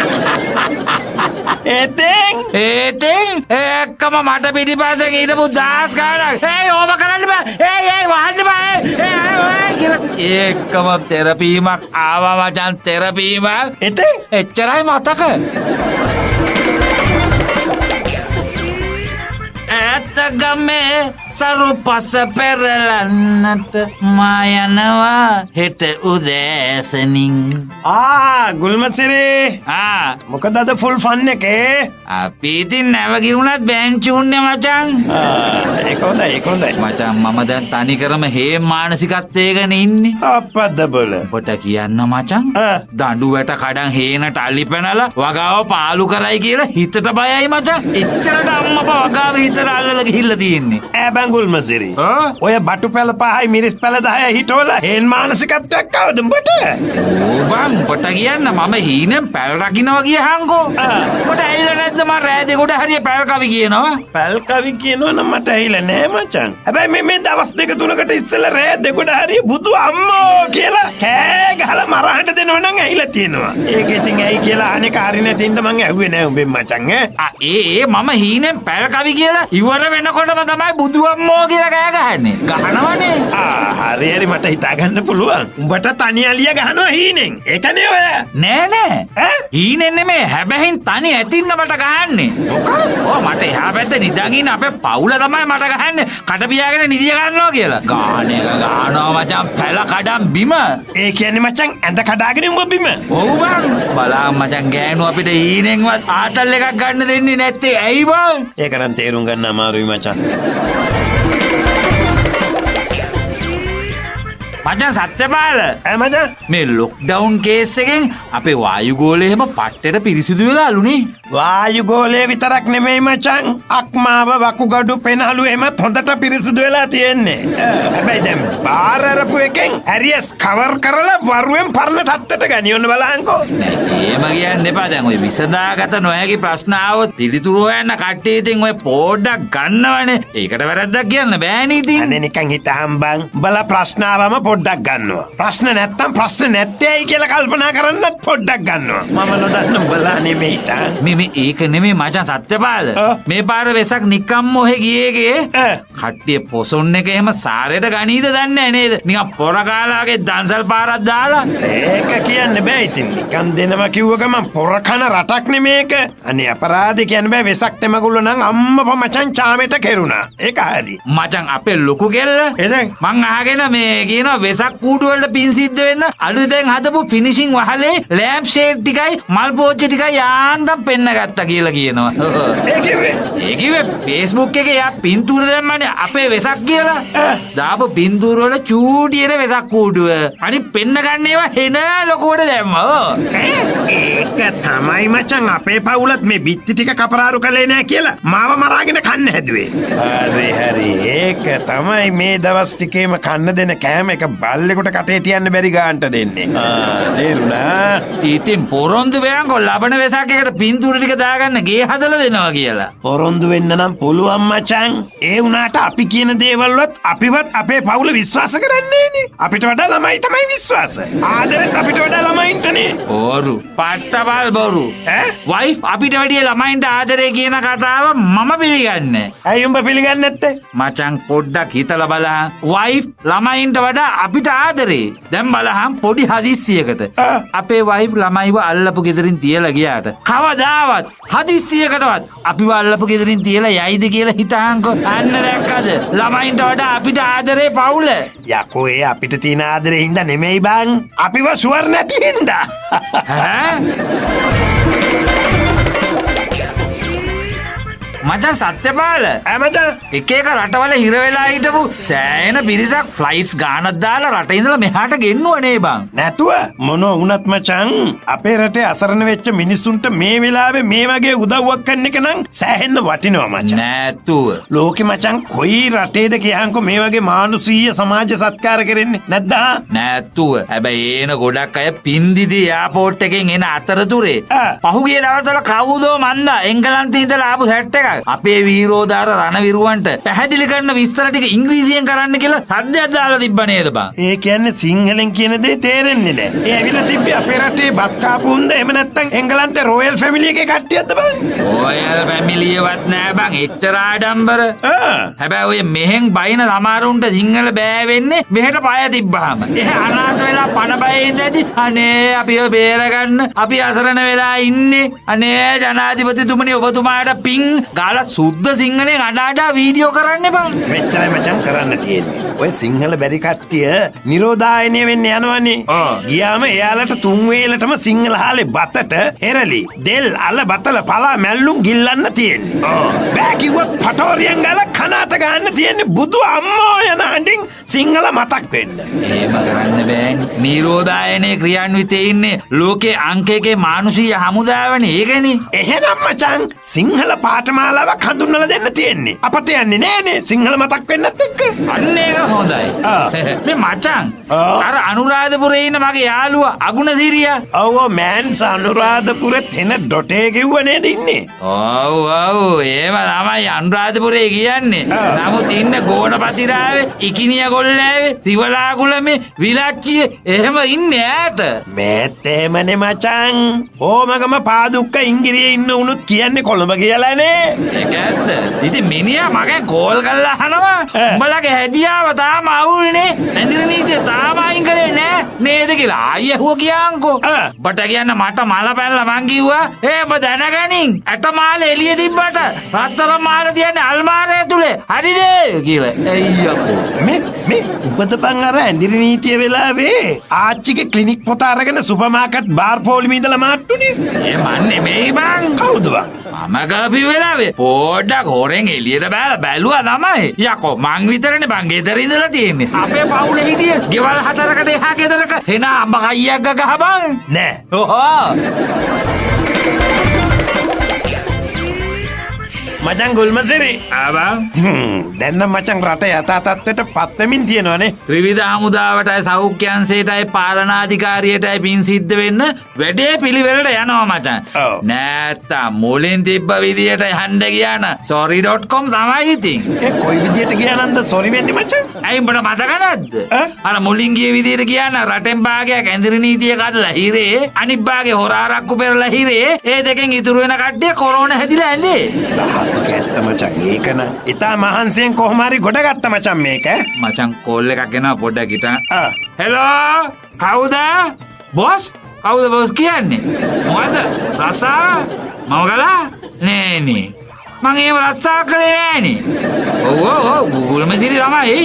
එතෙන් ඒතෙන් එක්කම මට පිටිපස්සේ හිටපු දාස් ගානක් ඒ ඕම කරන්න බෑ ඒ ඒ වහන්න බෑ ඒ කියලා එක්කම තෙරපීමක් ආවා මචං තෙරපීමක්. එතෙන් එච්චරයි මතක. ඇත්ත ගමේ සරු පස පෙරලන්නට මා යනවා හෙට උදෑසනින්. ආ ගුල්මසිරි ආ මොකද අද ෆුල් ෆන් එකේ? අපි ඉතින් නැවගිරුණත් බෑන්ච් උන්නේ මචං. ආ ඒක හොඳයි ඒක හොඳයි. මචං මම දැන් තනිකරම හේ මානසිකත්වයකන ඉන්නේ. අප්පද්ද බල. ඔබට කියන්න මචං ආ. දඬු වැට කඩන් හේනට අලි පැනලා වගාව පාලු කරයි කියලා හිතට බයයි මචං. එච්චරට අම්මපා වගාව හිතට අල්ලලා ගිහිල්ලා තියෙන්නේ. ඈ බං ගුල්මසිරි. ආ? ඔය බටු පැල පහයි මිරිස් පැල දහය හිටවලා හේන් මානසිකත්වයක් ආවද උඹට? ඕබන් ඔබට කියන්න මම හීනෙන් පැල් රකින්නවා කියහන්කෝ. ආ. ඔබට ඇහිලා නැද්ද මම රෑ දෙකට හරිය පැල් කවි කියනවා. පැල් කවි කියනවා නම් මට ඇහිලා නෑ මචං. හැබැයි මේ මේ දවස් දෙක තුනකට ඉස්සෙල්ලා රෑ දෙකට හරිය බුදු අම්මෝ කියලා කෑ ගහලා මරහට දෙනවා නම් ඇහිලා තියෙනවා. ඒක ඉතින් ඇයි කියලා අනේ කාරි නැතිඳ මං ඇහුවේ නෑ උඹෙන් මචං ඈ. ආ ඒ ඒ මම හීනෙන් පැල් කවි කියලා ඉවර වෙනකොටම තමයි බුදු අම්මෝ කියලා කෑ ගහන්නේ. ගහනවනේ. ආ හරි හරි මට හිතා ගන්න පුළුවන්. උඹට තනි අලිය ගහනවා හීනෙන්. ඒකනේ ඔය. නෑ නෑ. ඈ? හීනෙන් නෙමේ හැබැයින් තනි ඇතින්න මට ගහන්නේ. ඔව් මට එහා පැත්තේ නිදාගෙන අපේ පවුල තමයි මට ගහන්නේ. කට පියාගෙන නිදිය ගන්නවා කියලා. ගාන එක ගානවා මචං පැල කඩම් බිම. ඒ කියන්නේ මචං ඇඳ කඩාගෙන උඹ බිම. ඔව් බං. බලන්න මචං ගෑනු අපිට හීනෙන්වත් ආතල් එකක් ගන්න දෙන්නේ නැත්තේ ඇයි බං? ඒක නම් තේරුම් ගන්න අමාරුයි මචං. මචං සත්‍යපාල ඈ මචං මේ ලොක්ඩවුන් කේස් එකෙන් අපේ වායුගෝලය එහෙම පට්ටෙට පිරිසිදු වෙලාලුනේ. වායුගෝලය විතරක් නෙමෙයි මචං. අක්මාව වකුගඩු පෙනහළු එමත් හොඳට පිරිසිදු වෙලා තියෙන්නේ. හැබැයි දැන් බාර් අරපු එකෙන් ඇරියස් කවර් කරලා වරුවෙන් පරණ තත්ත්වයට ගනියන්න බලහන්කෝ. නෑ එහෙම කියන්න එපා. දැන් ඔය විසඳාගත නොහැකි ප්‍රශ්න ආවොත් පිළිතුරු හොයන්න කට්ටිය ඉතින් ඔය පොඩ්ඩක් ගන්නවනේ. ඒකට වැරද්දක් කියන්න බෑනේ ඉතින්. අනේ නිකන් හිතහම් බං. උඹලා ප්‍රශ්න ආවම පොඩ්ඩක් ගන්නවා. ප්‍රශ්න නැත්තම් ප්‍රශ්න නැත්තේයි කියලා කල්පනා කරන්නත් පොඩ්ඩක් ගන්නවා. මම නොදන්න උඹලා නෙමෙයි තා. මේ ඒක නෙමෙයි මචං සත්‍යපාල. මේ පාර වෙසක් නිකම්ම ඔහෙ ගියේගේ කට්ටිය පොසොන් එක එහෙම සාරේට ගනීද දන්නේ නැහැ නේද? නිකන් පොර කාලාගේ දන්සල් පාරක් දාලා. ඒක කියන්න බෑ ඉතින්. නිකන් දෙනවා කිව්ව ගමන් පොර කන රටක් නෙමේක. අනේ අපරාධ කියන්න බෑ. වෙසක් තෙමගුල්ල නම් අම්මපා මචං චාමෙට කෙරුණා. ඒක හරි. මචං අපේ ලොකු කෙල්ල එදෙන් මං අහගෙන මේ කියනවා වෙසක් කූඩු වලට පින් සිද්ධ වෙන්න අලුතෙන් හදපු ෆිනිෂිං වහලේ ලෑම්ප් ෂේඩ් ටිකයි මල් පෝච්චි ටිකයි යාන්තම් පෙන්න ගත්තා කියලා කියනවා. ඒ කිව්වේ ඒ කිව්වේ Facebook එකේ යා පින්තූර දැම්මනේ අපේ වෙසක් කියලා. දාපු පින්තූර වල චූටියට වෙසක් කූඩුව. අනිත් පෙන්න ගන්න ඒවා හෙන ලොකුවට දැම්මා. ඒක තමයි මචං අපේ පවුලත් මේ බිත්ති ටික කපරාරු කළේ නෑ කියලා මාව මරාගෙන කන්න හැදුවේ. හරි හරි ඒක තමයි මේ දවස් ටිකේම කන්න දෙන කෑම එක බල්ලෙකුට කටේ තියන්න බැරි ගාන්ට දෙන්නේ. ආ තේරුණා. ඉතින් පොරොන්දු වෙනකො ලබන වෙසක් එකට පින්තූර ටික දාගන්න ගේ හදලා දෙනවා කියලා. පොරොන්දු වෙන්න නම් පුළුවන් මචං. ඒ වුණාට අපි කියන දේවල්වත් අපිවත් අපේ පවුල විශ්වාස කරන්නේ නේ. අපිට වඩා ළමයි තමයි විශ්වාස. ආදරෙත් අපිට වඩා ළමයින්ටනේ. බොරු. පට්ටබල් බොරු. ඈ? වයිෆ් අපිට වැඩිය ළමයින්ට ආදරේ කියන කතාව මම පිළිගන්නේ. ඇයි උඹ පිළිගන්නේ නැත්තේ? මචං පොඩ්ඩක් හිතලා බලහන්. වයිෆ් ළමයින්ට වඩා අපිට ආදරේ. දැන් බලහන් පොඩි හදිස්සියකට අපේ වයිෆ් ළමයිව අල්ලපු ගෙදරින් තියලා ගියාට කවදාවත් හදිස්සියකටවත් අපිව අල්ලපු ගෙදරින් තියලා යයිද කියලා හිතහන්කො. අන්න දැක්කද? ළමයින්ට වඩා අපිට ආදරේ පවුල. යකෝ ඒ අපිට තියෙන ආදරේ හින්දා නෙමෙයි බං. අපිව සුවර් නැති හින්දා. මචං සත්‍යපාල මචං එක එක රටවල හිර වෙලා හිටපු සෑහෙන පිරිසක් ෆ්ලයිට්ස් ගානක් දාලා රට ඉඳලා මෙහාට ගෙන්නුවනේ බං. නැතුව මොනවා වුණත් මචං අපේ රටේ අසරණ වෙච්ච මිනිස්සුන්ට මේ වෙලාවේ මේ වගේ උදව්වක් කරන එක නම් සෑහෙන්න වටිනවා මචං. නැතුව ලෝකෙ මචං කොයි රටේද කියහන්කො මේ වගේ මානුෂීය සමාජ සත්කාර කරන්නේ නැද්ද? නැතුව. හැබැයි ඒන ගොඩක් අය පින්දිදි එයාපෝට් එකෙන් එන අතරතුරේ පහුගිය දවස්වල කවුදෝ මන්දා එංගලන්තේ ඉඳලා ආපු සෙට් එකක් අපේ වීරෝදාර රණවිරුවන්ට පැහැදිලි කරන විස්තර ටික ඉංග්‍රීසියෙන් කරන්න කියලා සද්දයක් දාලා තිබ්බ නේද බං? ඒ කියන්නේ සිංහලෙන් කියන දේ තේරෙන්නේ නැහැ. ඒ ඇවිල්ලා තිබ්බේ අපේ රටේ බත් කාපු උන්ද එහෙම නැත්නම් එංගලන්තේ රොයල් ෆැමිලි එකේ කට්ටියක්ද බං? රොයල් ෆැමිලියවත් නෑ බං. එච්චර ආඩම්බර. හැබැයි ඔය මෙහෙන් බයින සමහරුන්ට සිංහල බෑ වෙන්නේ මෙහෙට පය තිබ්බහම. එහෙ අනාථ වෙලා පණ බයේ ඉඳදී අනේ අපිව බේරගන්න අපි අසරණ වෙලා ඉන්නේ. අනේ ජනාධිපතිතුමනි ඔබතුමාට පිං ගාලා සුද්ධ සිංහලෙන් අඩාඩා වීඩියෝ කරන්න බං. මෙච්චරයි මචං කරන්න තියෙන්නේ. ඔය සිංහල බැරි කට්ටිය නිරෝධායනය වෙන්න යනවනේ. ගියාම එයාලට තුන් වේලටම සිංහල හාලේ බතට එරලි දෙල් අල බතල පලා මැල්ලුම් ගිල්ලන්න තියෙන්නේ. බෑ කිව්වොත් පටෝරියන් ගාලා කනාත ගන්න තියෙන්නේ බුදු අම්මෝ යන හඬින් සිංහල මතක් වෙන්න. එහෙම කරන්න බෑනේ. නිරෝධායනයේ ක්‍රියාන්විතේ ඉන්නේ ලෝකේ අංක එකේ මානුෂීය හමුදාවනේ. ඒකනේ. එහෙනම් මචං සිංහල පාඨමාලාවක් හඳුන්වලා දෙන්න තියෙන්නේ. අපත යන්නේ නෑනේ සිංහල මතක් වෙන්නත් එක්ක. අන්න ඒක හොඳයි. මේ මචං අර අනුරාධපුරේ ඉන්න මගේ යාළුවා අගුණසිරියා. ඔව් මෑන්ස් අනුරාධපුරේ තෙන ඩොටේ කිව්ව නේද ඉන්නේ? ඔව් ඔව් ඒව තමයි අනුරාධපුරේ කියන්නේ. නමුත් ඉන්නේ ගෝණපතිරාවේ, ඉකිනිය ගොල්ලෑවේ, තිවලාකුළමේ, විලච්චියේ එහෙම ඉන්නේ ඈත. මේත් එහෙමනේ මචං. ඕමගම පාදුක්ක ඉංගිරියේ ඉන්න උනුත් කියන්නේ කොළඹ කියලානේ. ඒක ඇත්ත. ඉතින් මිනිහා මගෙන් කෝල් කරලා අහනවා උඹලගේ හැදියාව තාම අවුල්නේ. ඇඳිරි නීතිය තාම අයින් කරේ නෑ නේද කියලා. ආයෙ හුව කියන්කෝ. බට කියන්න මට මල පැනලා මං කිව්වා ඒ ඔබ දැනගනින් ඇට මාල එළිය තිබ්බට රත්තරන් මාල තියන්නේ අල්මාරය තුලේ. හරිද කියලා. අයියෝ මේ මේ උඹද බං අර ඇඳිරි නීතිය වෙලාවේ ආච්චිගේ ක්ලිනික් පොත අරගෙන සුපර් මාකට් බාර් පොලිමේ ඉඳලා මාට්ටුනේ. ඒ මන් නෙමෙයි බං. කවුද බං? මම ගාපි වෙලාවේ පොඩ්ඩක් හොරෙන් එළියට බෑලා බැලුවා තමයි. යකෝ මං විතරනේ බං ගෙදර ඉඳලා තියෙන්නේ. අපේ පවුලේ හිටිය ගෙවල් හතරකට එහා ගෙදරක එන අඹ කයියක් ගහ බං. නෑ. ඔහො. මචං ගුල්මසිරි ආබං දැන් නම් මචං රට යථා තත්ත්වයට පත් වෙමින් තියෙනවනේ. ත්‍රිවිධ හමුදාවටයි සෞඛ්‍ය අංශයටයි පාලනාධිකාරියටයි පින් සිද්ධ වෙන්න වැඩේ පිළිවෙලට යනවා මචං. නැත්තම් මුලින් තිබ්බ විදියට යන්න ගියා නම් sorry dot com තමයි ඉතින්. ඒ කොයි විදියට ගියා නන්ද sorry වෙන්නේ මචං? ඇයි උඹට මතක නැද්ද? අර මුලින් ගිය විදියට ගියා නම් රටෙන් භාගයක් ඇඳිරි නීතිය කඩලා හිරේ අනිත් භාගේ හොරාරක්කු පෙරලා හිරේ ඒ දෙකෙන් ඉතුරු වෙන කට්ටිය කොරෝනා හැදිලා ඇඳේ. ඇත්ත මචං ඒකන ඉතා මහන්සියෙන් කොහොම හරි ගොඩ ගත්ත මචං මේක. මචං කෝල් එකක් එනවා පොඩ්ඩක් හිටන්. හෙලෝ කවුද? බොස් කවුද බොස් කියන්නේ? මොකද රසා මවගලා නේ නේ මං එහෙම රසා කළේ නෑනේ. ඔව් ඔව් Google මැසිරි තමයි.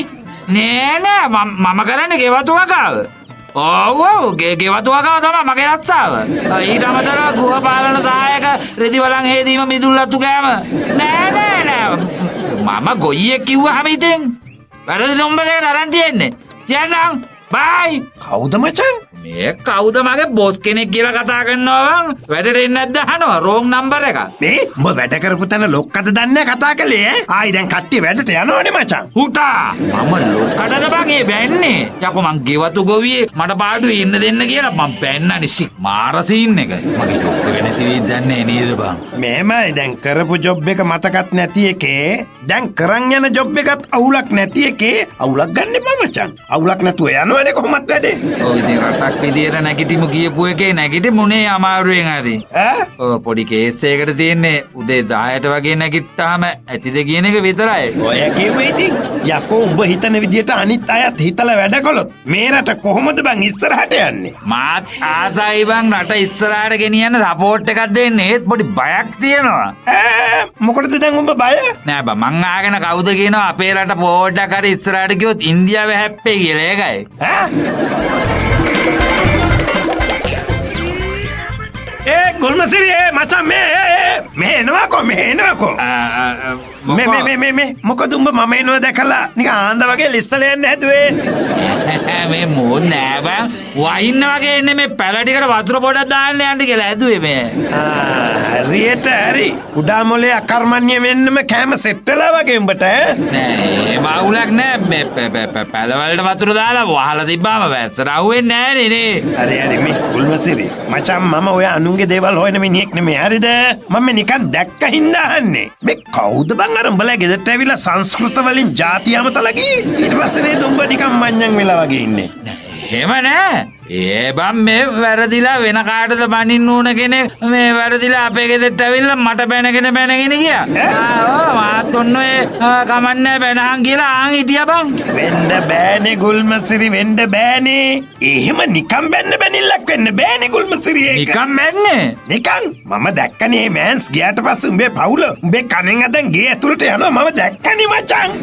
නෑ නෑ මම කරන්නේ ගෙවතු වගාව. ඔව් ඔව් ගෙවතු වගාව තමයි මගේ රස්සාව. ඊට අමතරව ගෘහ පාලන සහායක රෙදි වලන් හේදීම මිදුල්ලත්තු කෑම. නෑ නෑ නෑ මම ගොයියෙක් කිව්වහම ඉතින් වැරදි නම්බරයකට අරන් තියන්නේ. කියන්නම් බයි. කවුද මචං? මේ කවුද මගේ බොස් කෙනෙක් කියලා කතා කරනවා බං. වැඩට එන්නේ නැද්ද අහනවා රෝං නම්බර එක. මේ උඹ වැඩ කරපු තැන ලොක්කද දන්නේ කතා කළේ ඈ? ආයි දැන් කට්ටිය වැඩට යනවනේ මචං. හුටා මම ලොක්කටද බං ඒ බෑන්නේ. යකෝ මං ගෙවතු ගොවියේ මට පාඩුවේ ඉන්න දෙන්න කියලා මං බෑන්නනේ සි මාර සීන් එක. මගේ ජොබ් එක නැති වෙයි දන්නේ නේද බං. මේමයි දැන් කරපු ජොබ් එක මතකත් නැති එකේ දැන් කරන් යන ජොබ් එකත් අවුලක් නැති එකේ අවුලක් ගන්න එපා මචං. අවුලක් නැතුව යනවනේ කොහොමත් වැඩේ. ඔව් ඉතින් රටක් විදියට නැගිටිමු කියපු එකේ නැගිටිමුනේ අමාරුවෙන් හරි. ඈ? ඔව් පොඩි කේස් එකකට තියෙන්නේ උදේ දහයට වගේ නැගිට්ටාම ඇතිද කියන එක විතරයි. ඔය කිව්වේ ඉතින් යකෝ උඹ හිතන විදියට අනිත් අයත් හිතලා වැඩ කළොත් මේ රට කොහොමද බං ඉස්සරහට යන්නේ? මාත් ආසයි බං රට ඉස්සරහට ගෙනියන්න සපෝට් එකක් දෙන්න. ඒත් පොඩි බයක් තියෙනවා. ඈ මොකටද දැන් උඹ බය? නෑ බං මං ආගෙන කවුද කියනවා අපේ රට පොඩ්ඩක් හරි ඉස්සරහට ගියොත් ඉන්දියාවේ හැප්පෙයි කියලා. ඒකයි. ඈ? ඒ ගොල්මසිරි ඒ මචං මේ මේ එනවාකෝ මේ එනවාකෝ. මේ මේ මේ මේ මේ මොකද උඹ මම එනවා දැකලා නිකන් ආන්ද වගේ ලිස්ටල යන්න හැදුවේ. මේ මොන් නෑ බං වයින්න වගේ එන්නේ මේ පැල ටිකට වතුර පොඩක් දාන්න යන්න කියලා හැදුවේ මේ. ආ හරියට හරි. කුඩා මොලේ අකර්මණ්‍ය වෙන්නම කැම සෙට් වෙලා වගේ උඹට ඈ. නෑ ඒ මවුලක් නෑ මේ පැල වලට වතුර දාලා වහලා තිබ්බාම වැස්සට අහුවෙන්නේ නෑනේ නේ. හරි හරි මේ ගොල්මසිරි මචං මම ඔය අනුන්ගේ දේවල් හොයන මිනිහෙක් නෙමෙයි හරිද? මම නිකන් දැක්ක හින්දා අහන්නේ. මේ කවුද බං අර උඹලා ගෙදරට ඇවිල්ලා සංස්කෘත වලින් ಜಾති අමතලා ගියේ? ඊට පස්සේ නේද උඹ නිකන් මඤ්ඤං වෙලා වගේ ඉන්නේ. එහෙම නෑ. ඒ බම් මේ වැරදිලා වෙන කාටද බනින්න ඕන කෙනෙක් මේ වැරදිලා අපේ ගෙදරට ඇවිල්ලා මට බැනගෙන බැනගෙන ගියා. ආ ඔව් මාත් ඔන්න ඔය කමන්නේ බැනහන් කියලා ආන් හිටියා බං. වෙන්න බෑනේ ගුල්මසිරි වෙන්න බෑනේ. එහෙම නිකන් බැන්න බැනිල්ලක් වෙන්න බෑනේ ගුල්මසිරි ඒක. නිකන් බැන්නේ? නිකන් මම දැක්කනේ මෑන්ස් ගියාට පස්සේ උඹේ පවුල උඹේ කනෙන් අදන් ගේ ඇතුළට යනවා මම දැක්කනේ මචං.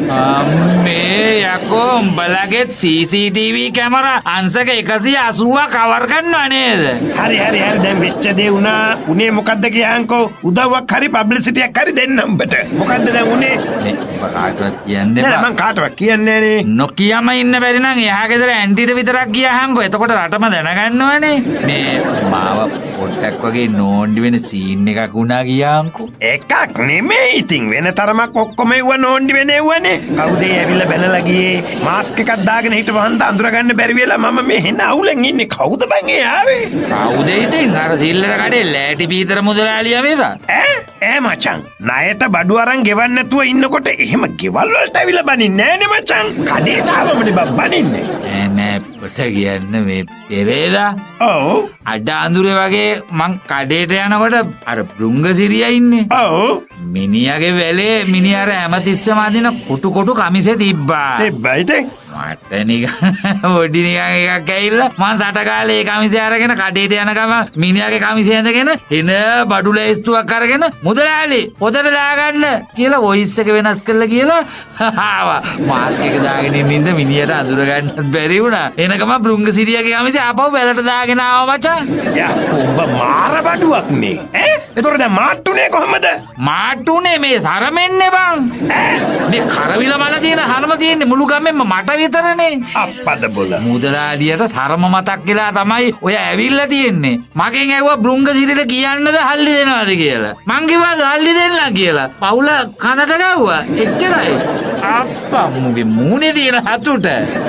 අම්මේ යකෝ උඹලගේ සී සී ටී වී කැමරා අංශක එකසිය අසූව කවර් කරනවා නේද? හරි හරි හරි දැන් වෙච්ච දේ උනා. උනේ මොකද්ද කියහන්කෝ? උදව්වක් හරි පබ්ලිසිටියක් හරි දෙන්න උඹට. මොකද්ද දැන් උනේ? මේ කාටවත් කියන්නේ නෑ මං කාටවත් කියන්නේ නෑනේ. නොකියම ඉන්න බැරි නම් එහා ගෙදර ඇන්ටිට විතරක් ගියාහන්කෝ. එතකොට රටම දැනගන්නවනේ. මේ මාව පොඩ්ඩක් වගේ නෝන්ඩි වෙන සීන් එකක් වුණා ගියාහන්කෝ. එකක් නෙමෙයි ඉතින් වෙන තරමක් ඔක්කොම එව්ව නෝන්ඩි වෙන එව්වනේ. කවුද ඒ ඇවිල්ලා බැනලා ගියේ? මාස්ක් එකක් දාගෙන හිටවහන්ද අඳුර ගන්න බැරි වෙලා මම මේ හෙන අවුලෙන් ඉන්නේ. කවුද බං ඒ ආවේ? කවුද ඉතින් අර සිල්ලර කඩේ ලෑටි පීතර මුදලාලියා වේද? ඈ ඈ මචං ණයට බඩු අරන් ගෙවන්න නැතුව ඉන්නකොට එහෙම ගෙවල් වලට ඇවිල්ලා බනින්නේ නෑනේ මචං. කඩේට ආවමනේ බං බනින්නේ. නෑ නෑ පොට කියන්නේ මේ පෙරේදා. ඔව්. අඩ අඳුරේ වගේ මං කඩේට යනකොට අර බෘංගසිරියා ඉන්නේ. ඔව්. මිනිහාගේ වැලේ මිනිහාර හැමතිස්සෙම අදින කුටු කුටු කමිසේ තිබ්බා. තිබ්බා ඉතින්. මට නිකන් පොඩි නිකන් එකක් ඇවිල්ලා මං සටකාලේ ඒ කමිසේ අරගෙන කඩේට යන ගම මිනිහාගේ කමිසේ ඇඳගෙන එන බඩු ලැයිස්තුවක් අරගෙන මුදලාලි පොතට දාගන්න කියලා වොයිස් එක වෙනස් කරලා කියලා ආවා. මාස්ක් එක දාගෙන ඉන්න ඉඳ මිනිහට අඳුර ගන්නත් බැරි වුණා. එනකම බෘංගසිරියාගේ කමිසේ ආපහු බැලට දාගෙන ආවා මචං. යා කොඹ මාර බඩුවක් නේ. ඈ ඒතොර දැන් මාට්ටුනේ කොහමද? මාට්ටුනේ මේ සරමෙන්නේ බං. මේ කරවිල මල තියෙන හරම තියෙන්නේ මුළු ගමෙන්ම මට විතරනේ. අප්පද බොල. මුදලාලියට සරම මතක් වෙලා තමයි ඔය ඇවිල්ලා තියෙන්නේ. මගෙන් ඇහුවා බෘංගසිරියට කියන්නද හල්ලි දෙනවද කියලා. මං කිව්වා හල්ලි දෙන්නම් කියලා. පවුල කනට ගැව්වා. එච්චරයි. අප්පා මුගේ මූණේ තියෙන හතුට.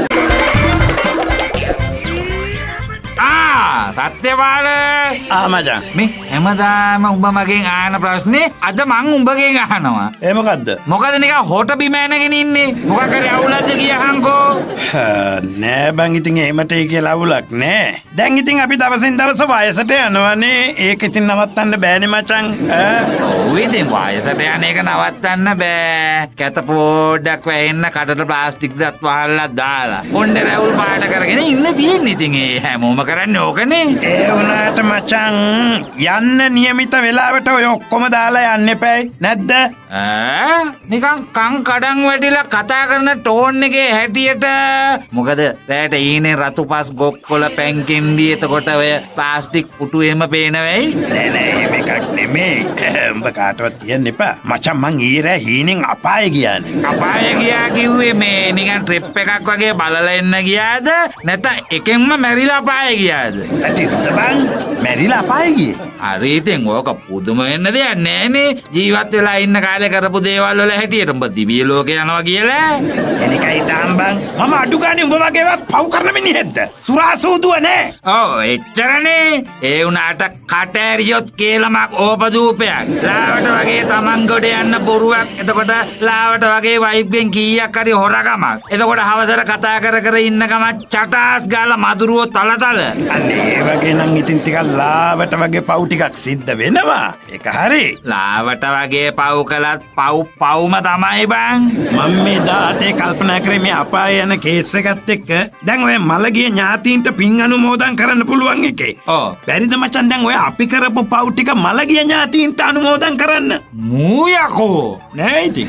ආ සත්‍යපාල ආ මචං මේ හැමදාම උඹ මගෙන් අහන ප්‍රශ්නේ අද මං උඹගෙන් අහනවා. ඒ මොකද්ද? මොකද නිකන් හොට බිම ඇනගෙන ඉන්නේ. මොකක් හරි අවුලක්ද කියහන්කෝ. නෑ බං ඉතින් එහෙමට ඒ කියලා අවුලක් නෑ. දැන් ඉතින් අපි දවසින් දවස වයසට යනවනේ. ඒක ඉතින් නවත්තන්න බෑනේ මචං. ඔව් ඉතින් වයසට යන එක නවත්තන්න බෑ. කැත පොඩ්ඩක් වැහෙන්න කටට ප්ලාස්ටික් දත් වහලා දාලා කොණ්ඩේ රැවුල් පාට කරගෙන ඉන්න තියෙන්නේ. ඉතින් ඒ හැමෝම කරන්නේ ඕකනේ. ඒ වුණාට මචං යන්න નિયમિત වෙලාවට ඔය ඔක්කොම දාලා යන්න එපැයි නැද්ද? ඈ නිකන් කං කඩන් වැටිලා කතා කරන ටෝන් එකේ හැටියට. මොකද රැට ඊනේ රතු පස් ගොක්කොල පැන් කෙන්ඩි එතකොට ඔය ප්ලාස්ටික් පුටු එහෙම පේන වෙයි. නෑ නෑ එහෙම එකක් නෙමේ. උඹ කාටවත් කියන්න එපා. මචං මං ඊරෑ හීනෙන් අපාය ගියානේ. අපාය ගියා කිව්වේ මේ නිකන් ට්‍රිප් එකක් වගේ බලලා එන්න ගියාද නැත්නම් එකෙන්ම මැරිලා අපාය ගියාද? ඇතිත් බං මැරිලා අපාය ගියේ. හරි ඉතින් ඕක පුදුම වෙන්න දෙයක් නෑනේ. ජීවත් වෙලා ඉන්න කාලේ කරපු දේවල් වල හැටියට උඹ දිව්‍ය ලෝකේ යනවා කියලා. එනිකයි තාම් බං. මම අඩු ගානේ උඹ වගේවත් පව් කරන මිනිහෙක්ද? සුරාසූදුව නෑ. ඔව් එච්චරනේ. ඒ උනාට කට ඇරියොත් කේලමක් ඕපදූපයක්. ලාවට වගේ තමන් ගොඩ යන්න බොරුවක්. එතකොට ලාවට වගේ වයිබ්ගෙන් කීයක් හරි හොරගමක්. එතකොට හවසට කතා කර කර ඉන්න ගම චටාස් ගාලා මදුරුවෝ තලතල. අනේ ඒ වගේ නම් ඉතින් ටිකක් ලාවට වගේ පව් ටිකක් සිද්ධ වෙනවා. ඒක හරි. ලාවට වගේ පව් කළත් පව් පව්ම තමයි බං. මම මේ දාතේ කල්පනා කරේ මේ අපාය යන කේස් එකත් එක්ක දැන් ඔය මලගිය ඥාතීන්ට පින් අනුමෝදන් කරන්න පුළුවන් එකේ. ඔව්. බැරිද මචන් දැන් ඔය අපි කරපු පව් ටික මලගිය ඥාතීන්ට අනුමෝදන් කරන්න? මූ යකෝ. නෑ ඉතින්.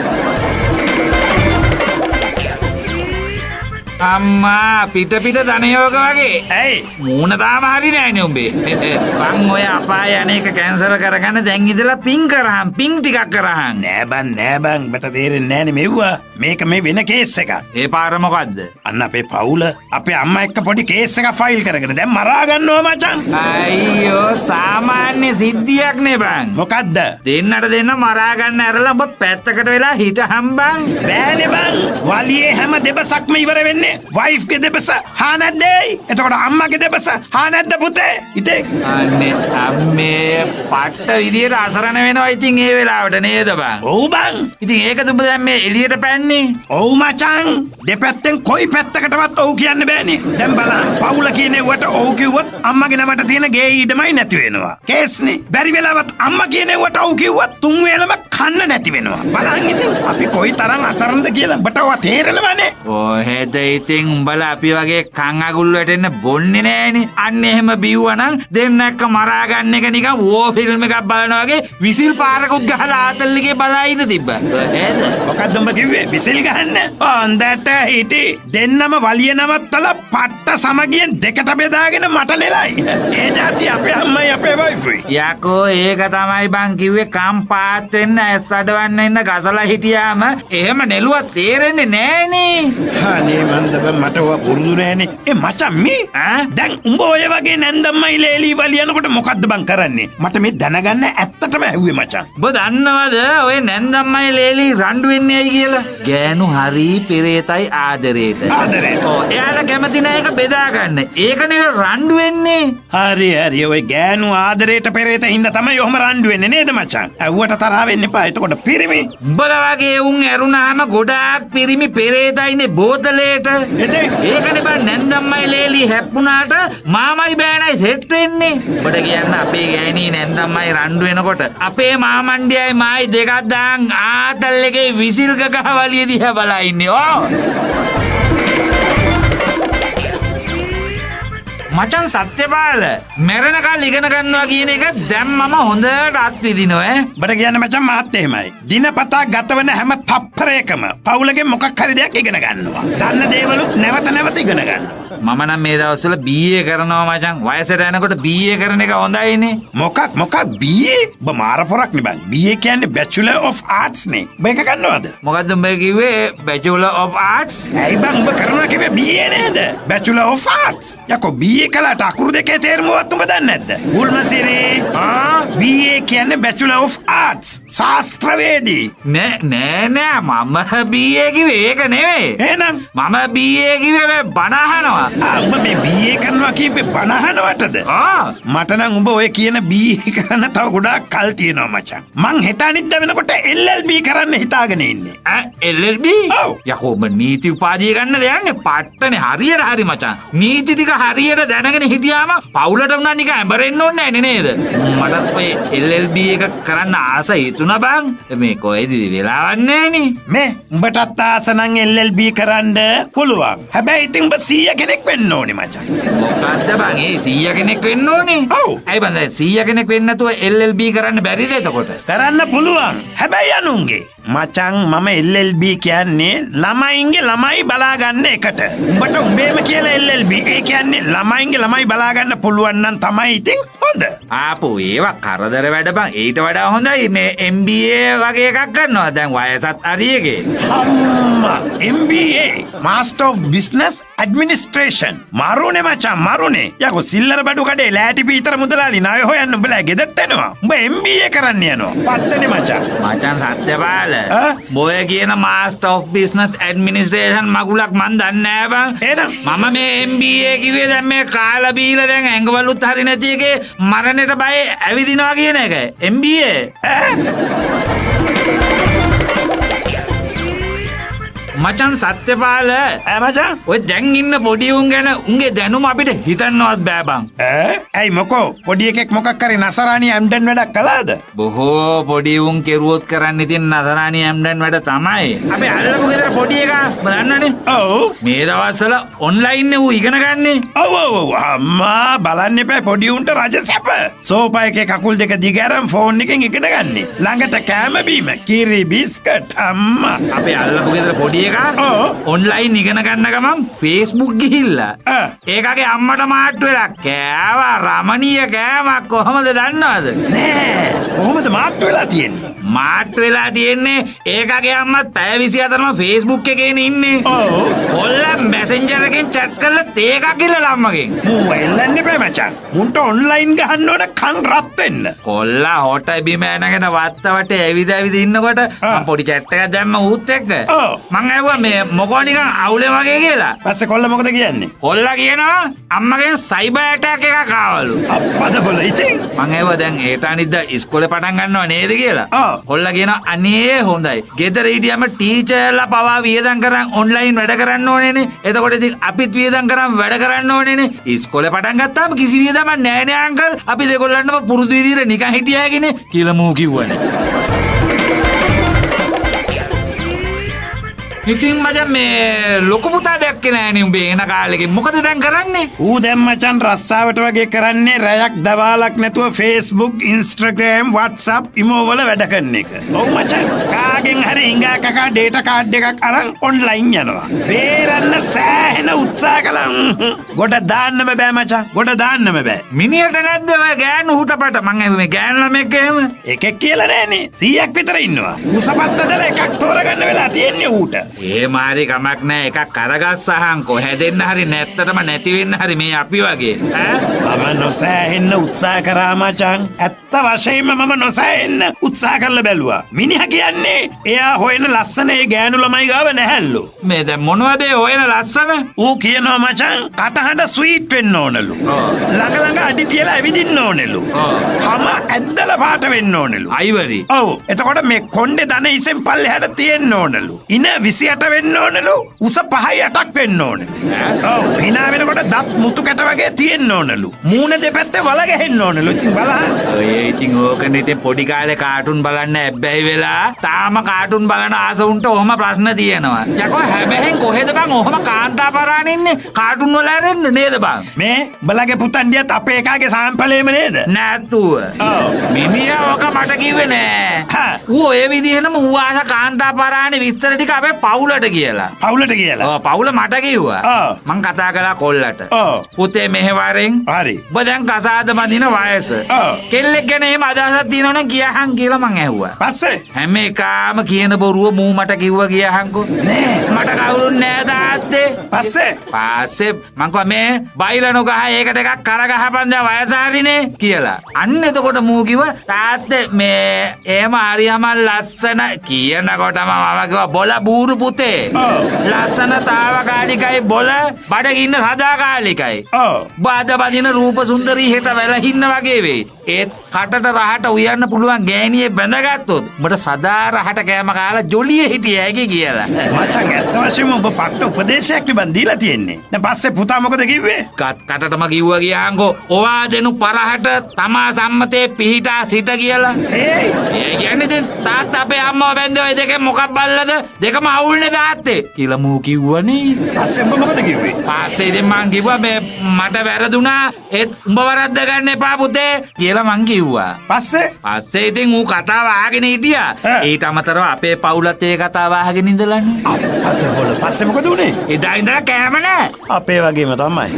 අම්මා පිට පිට ධනයෝග වගේ. ඇයි? මූණ තාම හරි නෑනේ උඹේ. බං ඔය අපාය අනේක කැන්සල් කරගන්න දැන් ඉඳලා පින් කරහන් පින් ටිකක් කරහන්. නෑ බං නෑ බං මට තේරෙන්නේ නෑනේ මෙව්වා. මේක මේ වෙන කේස් එකක්. ඒ පාර මොකද්ද? අන්න අපේ පවුල අපේ අම්මා එක්ක පොඩි කේස් එකක් ෆයිල් කරගෙන දැන් මරා ගන්නවා මචං. අයියෝ සාමාන්‍ය සිද්ධියක් නේ බං. මොකද්ද? දෙන්නට දෙන්න මරා ගන්න ඇරලා ඔබ පැත්තකට වෙලා හිටහම් බං. බෑනේ බං. වලියේ හැම දෙබසක්ම ඉවර වෙන්නේ වයිෆ් ගේ දෙබස හා නැද්දේ? එතකොට අම්මගේ දෙබස හා නැද්ද පුතේ? ඉතින් අනේ අම්මේ පට්ට විදියට අසරණ වෙනවා ඉතින් ඒ වෙලාවට නේද බං? ඔව් බං. ඉතින් ඒකද ඔබ දැන් මේ එළියට පැන්නේ? ඔව් මචං. දෙපැත්තෙන් කොයි පැත්තකටවත් ඔව් කියන්න බෑනේ. දැන් බලන්න පවුල කියනේවට ඔව් කිව්වොත් අම්මගේ නමට තියෙන ගේ ඊඩමයි නැති වෙනවා. කේස්නේ. බැරි වෙලාවත් අම්මා කියනේවට ඔව් කිව්වොත් තුන් වේලම කන්න නැති වෙනවා. බලන්න ඉතින් අපි කොයි තරම් අසරණද කියලා ඔබට තේරෙනවනේ. ඔහෙද ඉතින් උඹලා අපි වගේ කන් අගුල් වැටෙන්න බොන්නේ නෑනේ. අන්න එහෙම බිව්වනම් දෙන්නක්ක මරා ගන්න එක නිකන් වෝ ෆිල්ම් එකක් බලනවා වගේ විසිල් පාරකුත් ගහලා ආතල්ලිගේ බලා ඉන්න තිබ්බා. නේද? මොකද්ද උඹ කිව්වේ? විසිල් ගහන්න? හොඳට හිටි. දෙන්නම වලිය නවත්තලා පට්ට සමගියෙන් දෙකට බෙදාගෙන මට නෙලයි. ඒ જાති අපේ අම්මයි අපේ වයිෆුයි. යකෝ ඒක තමයි බං කිව්වේ කම් පාත් වෙන්න ඇස් අඩවන්න ඉන්න ගසලා හිටියාම එහෙම නෙළුවා තේරෙන්නේ නෑනේ. අනේ මන්ද මට ඔය පුරුදු නෑනේ. ඒ මචං මේ දැන් උඹ ඔය වගේ නැන්දම්මයි ලේලි වලියනකොට මොකද්ද බං කරන්නේ? මට මේ දැනගන්න ඇත්තටම ඇහුවේ මචං. ඔබ දන්නවද ඔය නැන්දම්මයි ලේලි රණ්ඩු වෙන්නේ ඇයි කියලා? ගෑනු හරි පෙරේතයි ආදරේට. ආදරේට. ඔව් එයාලා කැමති නෑ ඒක බෙදා ගන්න. ඒකනේ රණ්ඩු වෙන්නේ. හරි හරි ඔය ගෑනු ආදරේට පෙරේත හින්දා තමයි ඔහම රණ්ඩු වෙන්නේ නේද මචං? ඇව්වට තරහ වෙන්න එපා. එතකොට පිරිමි. උඹලා වගේ උන් ඇරුණාම ගොඩාක් පිරිමි පෙරේතයිනේ බෝතලේට. ඒකනේ බං නැන්දම්මයි ලේලි හැප්පුණාට මාමයි බෑනයි සෙට් වෙන්නේ. ඔබට කියන්න අපේ ගෑණී නැන්දම්මයි රණ්ඩු වෙනකොට අපේ මාමණ්ඩියයි මායි දෙකක් දාන් ආතල් එකේ විසිල් ගගහ වලිය දිහා බලා ඉන්නේ. ඕ මචන් සත්‍යපාල මැරෙනකල් ඉගෙන ගන්නවා කියන එක දැන් මම හොඳට අත්විදිනවා ඈ. බට කියන්න මචං මාත් එහෙමයි. දිනපතා ගතවන හැම තප්පරයකම පවුලගේ මොකක් හරි දෙයක් ඉගෙන ගන්නවා. දන්න දේවලුත් නැවත නැවත ඉගෙන ගන්නවා. මම නම් මේ දවස්වල බී ඒ කරනවා මචං. වයසට යනකොට බී ඒ කරන එක හොඳයිනේ. මොකක් මොකක් බී ඒ? ඔබ මාර පොරක් නේ බං. බී ඒ කියන්නේ Bachelor of Arts නේ. ඔබ ඒක ගන්නවද? මොකද්ද උඹ කිව්වේ Bachelor of Arts? ඇයි බං ඔබ කරනවා කිව්වේ බී ඒ නේද? Bachelor of Arts. යකෝ බී ඒ කළාට අකුරු දෙකේ තේරුමවත් උඹ දන්නේ නැද්ද? බුල්මසිරේ. ආ බී ඒ කියන්නේ Bachelor of Arts. ශාස්ත්‍රවේදී. නෑ නෑ නෑ මම බී ඒ කිව්වේ ඒක නෙවෙයි. එහෙනම් මම බී ඒ කිව්වේ බණ අහනවා. ආ උඹ මේ බී ඒ කරනවා කිව්වේ බණ අහනවටද? ආ මට නම් උඹ ඔය කියන බී ඒ කරන්න තව ගොඩාක් කල් තියෙනවා මචං. මං හෙට අනිද්දා වෙනකොට එල් එල් බී කරන්න හිතාගෙන ඉන්නේ. ඈ එල් එල් බී? ඔව්. යකෝ ඔබ නීති උපාධිය ගන්න දෙයන්නේ පට්ටනේ හරියට හරි මචං. නීති ටික හරියට දැනගෙන හිටියාම පවුලට උනා නිකන් ඇඹරෙන්න ඕනේ නෑ නේද? මටත් ඔය මේ එල් එල් බී එක කරන්න ආස හිතුණා බං. මේ කොහෙද වෙලාවක් නැහනේ. මේ උඹටත් ආස නම් එල් එල් බී කරන්න පුළුවන්. හැබැයි ඉතින් උඹ සීයා කෙනෙක් වෙන්න ඕනේ මචං. මොකද්ද බං ඒ සීයා කෙනෙක් වෙන්න ඕනේ? ඔව්. ඇයි බං දැන් සීයා කෙනෙක් වෙන්න නැතුව එල් එල් බී කරන්න බැරිද එතකොට? කරන්න පුළුවන්. හැබැයි අනුන්ගේ මචං මම එල් එල් බී කියන්නේ ළමයින්ගේ ළමයි බලා ගන්න එකට. උඹට උඹේම කියලා එල් එල් බී ඒ කියන්නේ ළමයින්ගේ ළමයි බලා ගන්න පුළුවන් නම් තමයි ඉතින් හොඳ. ආපෝ ඒවා කරදර වැඩ බං. ඊට වඩා හොඳයි මේ එම් බී ඒ වගේ එකක් කරනවා. දැන් වයසත් හරියගේ. අම්මා එම් බී ඒ Master of Business Administration. මරුනේ මචං මරුනේ. යකෝ සිල්ලර බඩු කඩේ ලෑටි පීතර මුදලාලි ණය හොයන්න උඹලා ගෙදරට එනවා. උඹ එම් බී ඒ කරන්න යනවා. පත්තනේ මචං. මචං සත්‍යපාල. ඈ? බොය කියන Master of Business Administration මගුලක් මන් දන්නේ නෑ බං. එහෙනම් මම මේ එම් බී ඒ කිව්වේ දැන් මේ කාලා බීලා දැන් ඇඟවලුත් හරි නැති එකේ මරණයට බය ඇවිදිනවා කියන එක. එම් බී ඒ මචන් සත්‍යපාල ඈ මචං ඔය දැන් ඉන්න පොඩි උන් ගැන උන්ගේ දැනුම අපිට හිතන්නවත් බෑ බං. ඈ ඇයි මොකෝ පොඩි එකෙක් මොකක් කරේ නසරාණී ඇම්ඩන් වැඩක් කළාද? බොහෝ පොඩි උන් කෙරුවොත් කරන්න ඉතින් නසරාණී ඇම්ඩන් වැඩ තමයි. අපි අල්ලපු ගෙදර පොඩි එකා බලන්නනේ. ඔව් මේ දවස්වල ඔන්ලයින් නේ ඌ ඉගෙන ගන්නේ. ඔව් ඔව් ඔව් අම්මා බලන්න එපා පොඩි උන්ට රජ සැප. සෝපා එකේ කකුල් දෙක දිගාරම් ෆෝන් එකෙන් ඉගෙන ගන්නේ. ළඟට කෑම බීම කිරි බිස්කට් අම්මා. අපි අල්ලපු ගෙදර පොඩි ඔන්ලයින් ඉගෙන ගන්න ගමන් ෆේස්බුක් ගිහිල්ලා ඒකගේ අම්මට මාට්ටු වෙලා කෑවා රමණීය කෑමක් කොහොමද දන්නවද? නෑ කොහොමද මාට්ටු වෙලා තියෙන්නේ? මාට්ටු වෙලා තියෙන්නේ ඒකගේ අම්මත් පැය විසිහතරම ෆේස්බුක් එකේ ඉන්නේ. ඔව්. කොල්ලා මැසෙන්ජර් එකෙන් chat කරලා තේකක් ගිහලා අම්මගෙන්. මූ එල්ලන්න එපා මචං. මුන්ට ඔන්ලයින් ගහන්න ඕන කන් රත් වෙන්න. කොල්ලා හොටයි බිම ඇනගෙන වත්ත වටේ ඇවිද ඇවිද ඉන්නකොට මම පොඩි chat එකක් දැම්ම ඌත් එක්ක. මං ඇහුවා මේ මොකෝ නිකන් අවුලේ වගේ කියලා. පස්සේ කොල්ලා මොකද කියන්නේ? කොල්ලා කියනවා අම්මගෙන් සයිබර් ඇටැක් එකක් ආවලු. අප්පද බල ඉතින්. මං ඇහුවා දැන් ඒට අනිද්දා ඉස්කෝලේ පටන් ගන්නව නේද කියලා. ඔව්. කොල්ලා කියනවා අනේ හොඳයි. ගෙදර හිටියම ටීචර්ලා පවා වියදම් කරන් ඔන්ලයින් වැඩ කරන්න ඕනේනේ. එතකොට ඉතින් අපිත් වියදම් කරන් වැඩ කරන්න ඕනේනේ. ඉස්කෝලේ පටන් ගත්තාම කිසි වියදමක් නැහැ නේ අංකල්. අපි දෙකොල්ලන්ටම පුරුදු විදිහට නිකන් හිටියාගෙන කියලා මූ කිව්වනේ. ඉතින් මචං මේ ලොකු පුතා දැක්කේ නෑනේ උඹේ එන කාලෙක මොකද දැන් කරන්නේ? ඌ දැන් මචං රස්සාවට වගේ කරන්නේ රැයක් දවාලක් නැතුව Facebook, Instagram, WhatsApp, imo වල වැඩ කරන එක. ඔව් මචං කාගෙන් හරි හිඟා කකා data card එකක් අරන් online යනවා. බේරන්න සෑහෙන උත්සාහ කළා. ගොඩ දාන්නම බෑ මචං. ගොඩ දාන්නම බෑ. මිනිහට නැද්ද ඔය ගෑනු හුටපට මං ඇහුවේ මේ ගෑනු ළමෙක් එහෙම? එකෙක් කියලා නෑනේ. සීයක් විතර ඉන්නවා. උසපත් දාලා එකක් තෝරගන්න වෙලා තියෙන්නේ ඌට. ඒ මාරි කමක් නෑ එකක් කරගස්සහන්කෝ හැදෙන්න හරි නැත්තටම නැති වෙන්න හරි මේ අපි වගේ ඈ මම නොසෑහෙන්න උත්සාහ කරා මචං ඇත්ත වශයෙන්ම මම නොසෑහෙන්න උත්සාහ කරලා බැලුවා මිනිහා කියන්නේ එයා හොයන ලස්සන ඒ ගෑනු ළමයි ගාව නැහැලු මේ දැන් මොනවද ඒ හොයන ලස්සන ඌ කියනවා මචං කටහඬ ස්වීට් වෙන්න ඕනලු ළඟ ළඟ අඩි තියලා ඇවිදින්න ඕනලු හැම ඇද්දලා පාට වෙන්න ඕනලු අයිවරි ඔව් එතකොට මේ කොණ්ඩේ දන ඉසෙන් පල්ලෙහාට තියෙන්න ඕනලු ඉන විසිඅට වෙන්න ඕනලු උස පහයි අටක් වෙන්න ඕනේ. ඔව් hina වෙනකොට දත් මුතු කැට වගේ තියෙන්න ඕනලු. මූණ දෙපැත්තේ වල ගහෙන්න ඕනලු. ඉතින් බලන්න. ඔය ඉතින් ඕකනේ ඉතින් පොඩි කාලේ කාටුන් බලන්න ඇබ්බැහි වෙලා තාම කාටුන් බලන ආස උන්ට ඔහම ප්‍රශ්න තියෙනවා. යකෝ හැබැයි කොහෙද බං ඔහම කාන්තා පරාන ඉන්නේ කාටුන් වල ඇරෙන්න නේද බං? මේ බලගේ පුතන්ඩියත් අපේ එකාගේ සාම්පලේම නේද? නැතුව. ඔව්. මිනිහා ඕක මට කිව්වේ නෑ. හා. ඌ ඒ විදිහටම ඌ ආස කාන්තා පරානේ විස්තර ටික අපේ පවුලට කියලා. පවුලට කියලා. ඔව් පවුල මට කිව්වා. ඔව්. මං කතා කළා කොල්ලට. ඔව්. පුතේ මෙහෙවරෙන්. හරි. ඔබ දැන් කසාද බඳින වයස. ඔව්. කෙල්ලෙක් ගැන එහෙම අදහසක් තියෙනවනම් කියහන් කියලා මං ඇහුවා. පස්සේ හැම එකාම කියන බොරුව මූ මට කිව්වා කියහන්කෝ. නෑ. මට කවුරුත් නෑ තාත්තේ. පස්සේ පස්සේ මං කිව්වා මේ බයිලනෝ ගහ ඒකට එකක් කරගහපන් දැන් වයස හරිනේ කියලා. අන්න එතකොට මූ කිව්වා තාත්තේ මේ එහෙම හරියම ලස්සන කියනකොටම මම කිව්වා බොල බූරු පුතේ. ඔව්. ලස්සන තාවකාලිකයි බොල බඩගින්න සදාකාලිකයි. ඔව්. බාද බදින රූප සුන්දරී හෙට වැලහින්න වගේ වෙයි. ඒත් කටට රහට උයන්න පුළුවන් ගෑණියේ බැඳගත්තොත් උඹට සදා රහට කෑම කාලා ජොලිය හිටිය හැකි කියලා. මචං ඇත්ත වශයෙන්ම ඔබ පට්ට උපදේශයක් තිබන් දීලා තියෙන්නේ. දැන් පස්සේ පුතා මොකද කිව්වේ? කත් කටටම කිව්වා ගියාංගෝ ඔවා දෙනු පරහට තමා සම්මතේ පිහිටා සිට කියලා. ඒයි. ඒ කියන්නේ දැන් තාත්තා අපේ අම්මව බැන්දේ ඔය දෙකෙන් මොකක් බල්ලද? දෙකම අවුල්නේ තාත්තේ කියලා මූ කිව්වනේ. පස්සේ ඔබ මොකද කිව්වේ? පස්සේ ඉතින් මං කිව්වා මේ මට වැරදුනා ඒත් උඹ වරද්ද ගන්න එපා පුතේ කියලා මං කිව්වා. පස්සේ පස්සේ ඉතින් ඌ කතාව අහගෙන හිටියා. ඊට අමතරව අපේ පවුලත් ඒ කතාව අහගෙන ඉඳලානේ. අප්පත බොල. පස්සේ මොකද උනේ? එදා ඉඳලා කෑම නෑ. අපේ වගේම තමයි.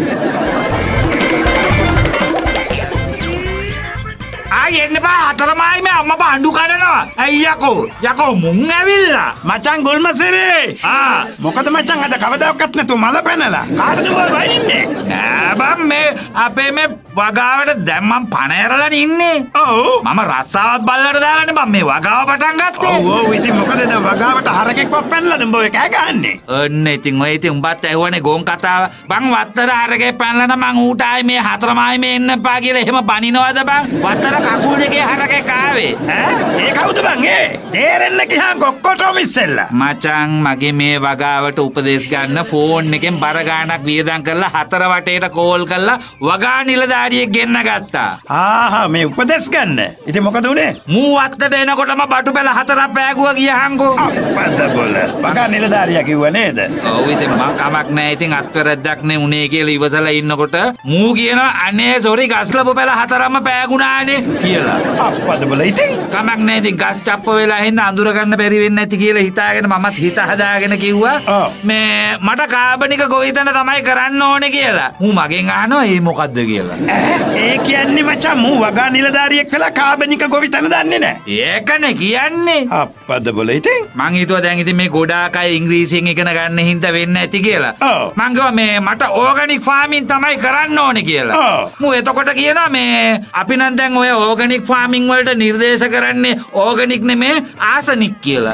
ආයි එන්න බා හතරමයි මේ අම්මා බණ්ඩු කඩනවා. ඇයි යකෝ? යකෝ මුං ඇවිල්ලා. මචං ගොල්මසිරේ. ආ මොකද මචං අද කවදාවත් නැතු මල පැනලා. කාටද බෝ වයින්නේ? නෑ බම් මේ අපේ මේ වගාවට දැන් මම පණ ඇරලා ඉන්නේ. ඔව්. මම රස්සාවත් බල්ලට දාලානේ මම මේ වගාව පටන් ගත්තේ. ඔව් ඔව් ඉතින් මොකද දැන් වගාවට හරකෙක් පැනලාද උඹ ඔය කෑ ගහන්නේ? ඔන්න ඉතින් ඔය ඉතින් උඹත් ඇහුවනේ ගෝන් කතාව. බං වත්තර හරකේ පැනලා නම් මං ඌට ආයේ මේ හතරමයි මේ එන්න එපා කියලා එහෙම බනිනවද බං? වත්තර කකුල් දෙකේ හරකේ කාවේ. ඈ ඒ කවුද බං ඒ? තේරෙන්න ගියාන් කොක්කොටම ඉස්සෙල්ලා. මචං මගේ මේ වගාවට උපදෙස් ගන්න ෆෝන් එකෙන් බර ගාණක් වියදම් කරලා හතර වටේට කෝල් කරලා වගා නිලධාරියෙක් ගෙන්න ගත්තා. ආහා මේ උපදෙස් ගන්න. ඉතින් මොකද උනේ? මූ වත්තට එනකොටම බටු පෙළ හතරක් පෑගුවා ගියහන්කෝ. අප්පද බොල. වගා නිලධාරියා කිව්වා නේද? ඔව් ඉතින් මම කමක් නැහැ ඉතින් අත්වැරද්දක් නේ උනේ කියලා ඉවසලා ඉන්නකොට මූ කියනවා අනේ සෝරි ගස්ලපු පෙළ හතරම පෑගුණානේ කියලා. අප්පද බොල ඉතින් කමක් නැහැ ඉතින් ගස් චප්ප වෙලා හින්දා අඳුර ගන්න බැරි වෙන්නේ නැති කියලා හිතාගෙන මමත් හිත හදාගෙන කිව්වා ඔව්. මේ මට කාබනික ගොවිතැන තමයි කරන්න ඕනේ කියලා. මූ මගෙන් අහනවා ඒ මොකද්ද කියලා. ඈ ඒ කියන්නේ මචං මූ වගා නිලධාරියෙක් වෙලා කාබනික ගොවිතැන දන්නේ නැහැ. ඒකනේ කියන්නේ. අප්පද බොල ඉතින් මං හිතුවා දැන් ඉතින් මේ ගොඩාක් අය ඉංග්‍රීසියෙන් ඉගෙන ගන්න හින්දා වෙන්නේ නැති කියලා. ඔව්. මං කිව්වා මේ මට ඕගනික් ෆාමින් තමයි කරන්න ඕනේ කියලා. ඔව්. මූ එතකොට කියනවා මේ අපි නම් දැන් ඔය ඕගනික් ෆාමින් වලට නිර්දේශ කරන්නේ ඕගනික් නෙමේ ආසනික් කියලා.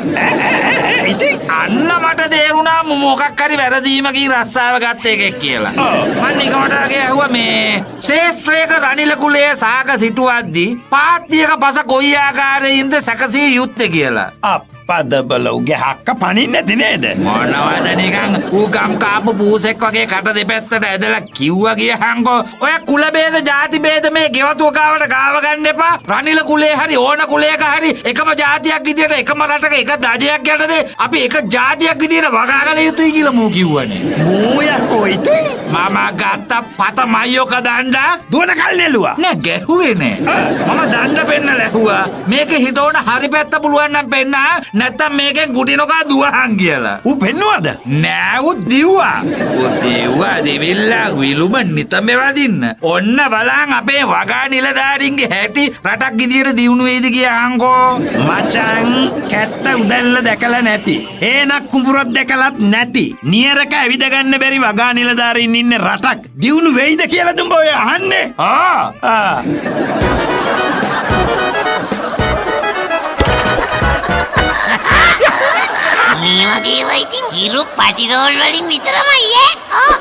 ඉතින් අන්න මට තේරුණා මු මොකක් හරි වැරදීමකින් රස්සාව ගත්ත එකෙක් කියලා. ඔව්. මං නිකමට ඇහුවා මේ ශේෂ්ත්‍රයක රනිල කුලයේ සාක සිටුවද්දී පාත්තියක පස කොයි ආකාරයෙන්ද සැකසිය යුත්තේ කියලා. අප්පද බොල උගේ හක්ක පනින්නේ නැති නේද? මොනවද නිකන් ඌ ගම් කාපු පූසෙක් වගේ කට දෙපැත්තට ඇදලා කිව්වා ගියහන්කෝ ඔය කුල බේද ಜಾති බේද මේ ගෙවතු කාවට ගාව ගන්න එපා. රනිල කුලේ හරි ඕන කුලයක හරි එකම ಜಾතියක් විදියට එකම රටක එක දජයක් යටතේ අපි එක ಜಾතියක් විදියට වගාගල යුතුයි කියලා මූ කිව්වනේ. මූ යකෝ ඉතින් මම ගත්ත පත මයෝක දණ්ඩා දුවන කල් නෙළුවා. නෑ ගැහුවේ නෑ. මම දණ්ඩ පෙන්නලා ඇහුවා මේකේ හිතෝන හරි පැත්ත පුළුවන් නම් පෙන්න නැත්තම් මේකෙන් ගුටි නොකා දුවහන් කියලා. ඌ පෙන්නුවද? නෑ ඌ දිව්වා. ඌ දිව්වා දෙවිල්ලා විලුම නිතම වදින්න. ඔන්න බලන් අපේ වගා නිලධාරින්ගේ හැටි රටක් විදියට දියුණු වෙයිද කියහන්කෝ. මචං කැත්ත උදැල්ල දැකලා නැති. හේනක් කුඹුරක් දැකලත් නැති. නියරක ඇවිද ගන්න බැරි වගා නිලධාරීන් ඉන්න රටක් දියුණු වෙයිද කියලා දුඹ ඔය අහන්නේ? ආ ආ මේ වගේ ඒවා ඉතින් හිරු පටිරෝල් වලින් විතරමයි ඈ. ඔව්.